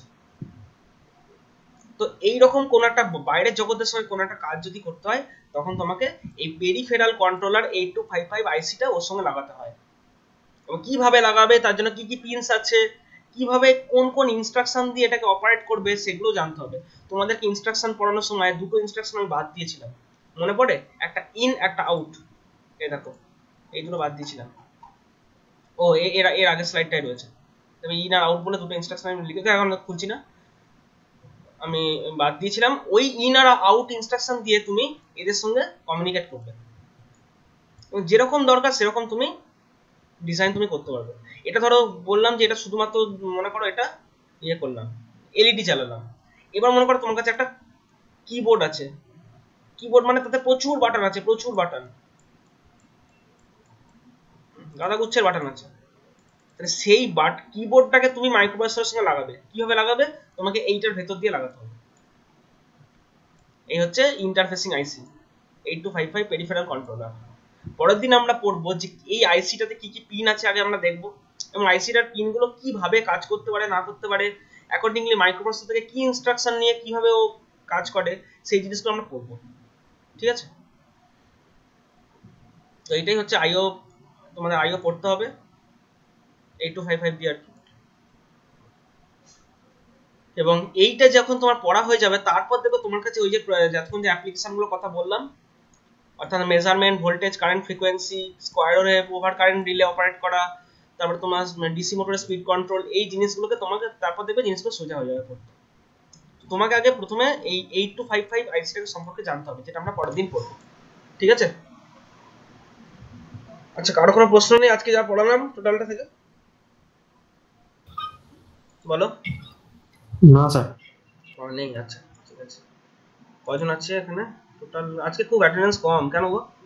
তো এইরকম কোন একটা বাইরের জগতের সঙ্গে কোন একটা কাজ যদি করতে হয় তখন তোমাকে এই peripheral controller eight two five five আইসিটা ওর সঙ্গে লাগাতে হয়। এবং কিভাবে লাগাবে, তার জন্য কি কি পিনস আছে, কিভাবে কোন কোন ইনস্ট্রাকশন দিয়ে এটাকে অপারেট করবে সেগুলো জানতে হবে। তোমাদেরকে ইনস্ট্রাকশন পড়ানোর সময় দুটো ইনস্ট্রাকশন আমি বাদ দিয়েছিলাম, মনে পড়ে? একটা ইন একটা আউট, এই দেখো এই দুটো বাদ দিয়েছিলাম। ও এর এর আগের স্লাইডটাই রয়েছে, তবে ইন আর আউট বলে দুটো ইনস্ট্রাকশন আমি লিখে এখন খুলছি না, আমি বাদ দিয়েছিলাম। ওই ইন আর আউট ইনস্ট্রাকশন দিয়ে তুমি এদের সঙ্গে কমিউনিকেট করবে এবং যেরকম দরকার সেরকম তুমি ডিজাইন তুমি করতে পারবে। এটা ধরো বললাম যে এটা শুধুমাত্র মনে করো এটা ইয়ে করলাম, এলইডি চালালাম। এবার মনে করো তোমার কাছে একটা কিবোর্ড আছে, কিবোর্ড মানে তাতে প্রচুর বাটন আছে, প্রচুর বাটন, গাদা গুচ্ছের বাটন আছে। তাহলে সেই বাট কিবোর্ডটাকে তুমি মাইক্রোপ্রসেসরের সঙ্গে লাগাবে, কিভাবে লাগাবে? তোমাকে এইটার ভেতর দিয়ে লাগাতে হবে। এই হচ্ছে interfacing IC, eight two five five peripheral controller. পরের দিন আমরা পড়বো যে এই আইসিটাতে কি কি পিন আছে, আগে আমরা দেখবো, এবং আইসিটার পিনগুলো কিভাবে কাজ করতে পারে না করতে পারে, অ্যাকর্ডিংলি মাইক্রোপ্রসেসর থেকে কি ইনস্ট্রাকশন নিয়ে কিভাবে ও কাজ করে, সেই জিনিসগুলো আমরা পড়বো। ঠিক আছে, তো এইটাই হচ্ছে আইও, তোমাদের আইও পড়তে হবে এইট টু ফাইভ ফাইভ দিয়ে আর কি। এবং এইটা যখন তোমার পড়া হয়ে যাবে, তারপর দেখো তোমার কাছে ওই যে যতক্ষণ যে অ্যাপ্লিকেশনগুলোর কথা বললাম, অর্থাৎ measurement, voltage, current, frequency, square wave, over current relay operate করা, তারপর তোমার ডিসি মোটরের স্পিড কন্ট্রোল, এই জিনিসগুলোকে তোমাকে তারপর দেখবে জিনিসগুলো সোজা হয়ে যাবে পড়তে। তোমাকে আগে প্রথমে এই এইট টু ফাইভ ফাইভ আইসিটাকে সম্পর্কে জানতে হবে, যেটা আমরা পরের দিন পড়বো। ঠিক আছে, আচ্ছা কারো কোনো প্রশ্ন নেই আজকে যা পড়ালাম টোটালটা থেকে? বলো। না স্যার। নেই, আচ্ছা ঠিক আছে। কয়জন আছে এখানে টোটাল? আজকে খুব অ্যাটেন্ডেন্স কম, কেন গো?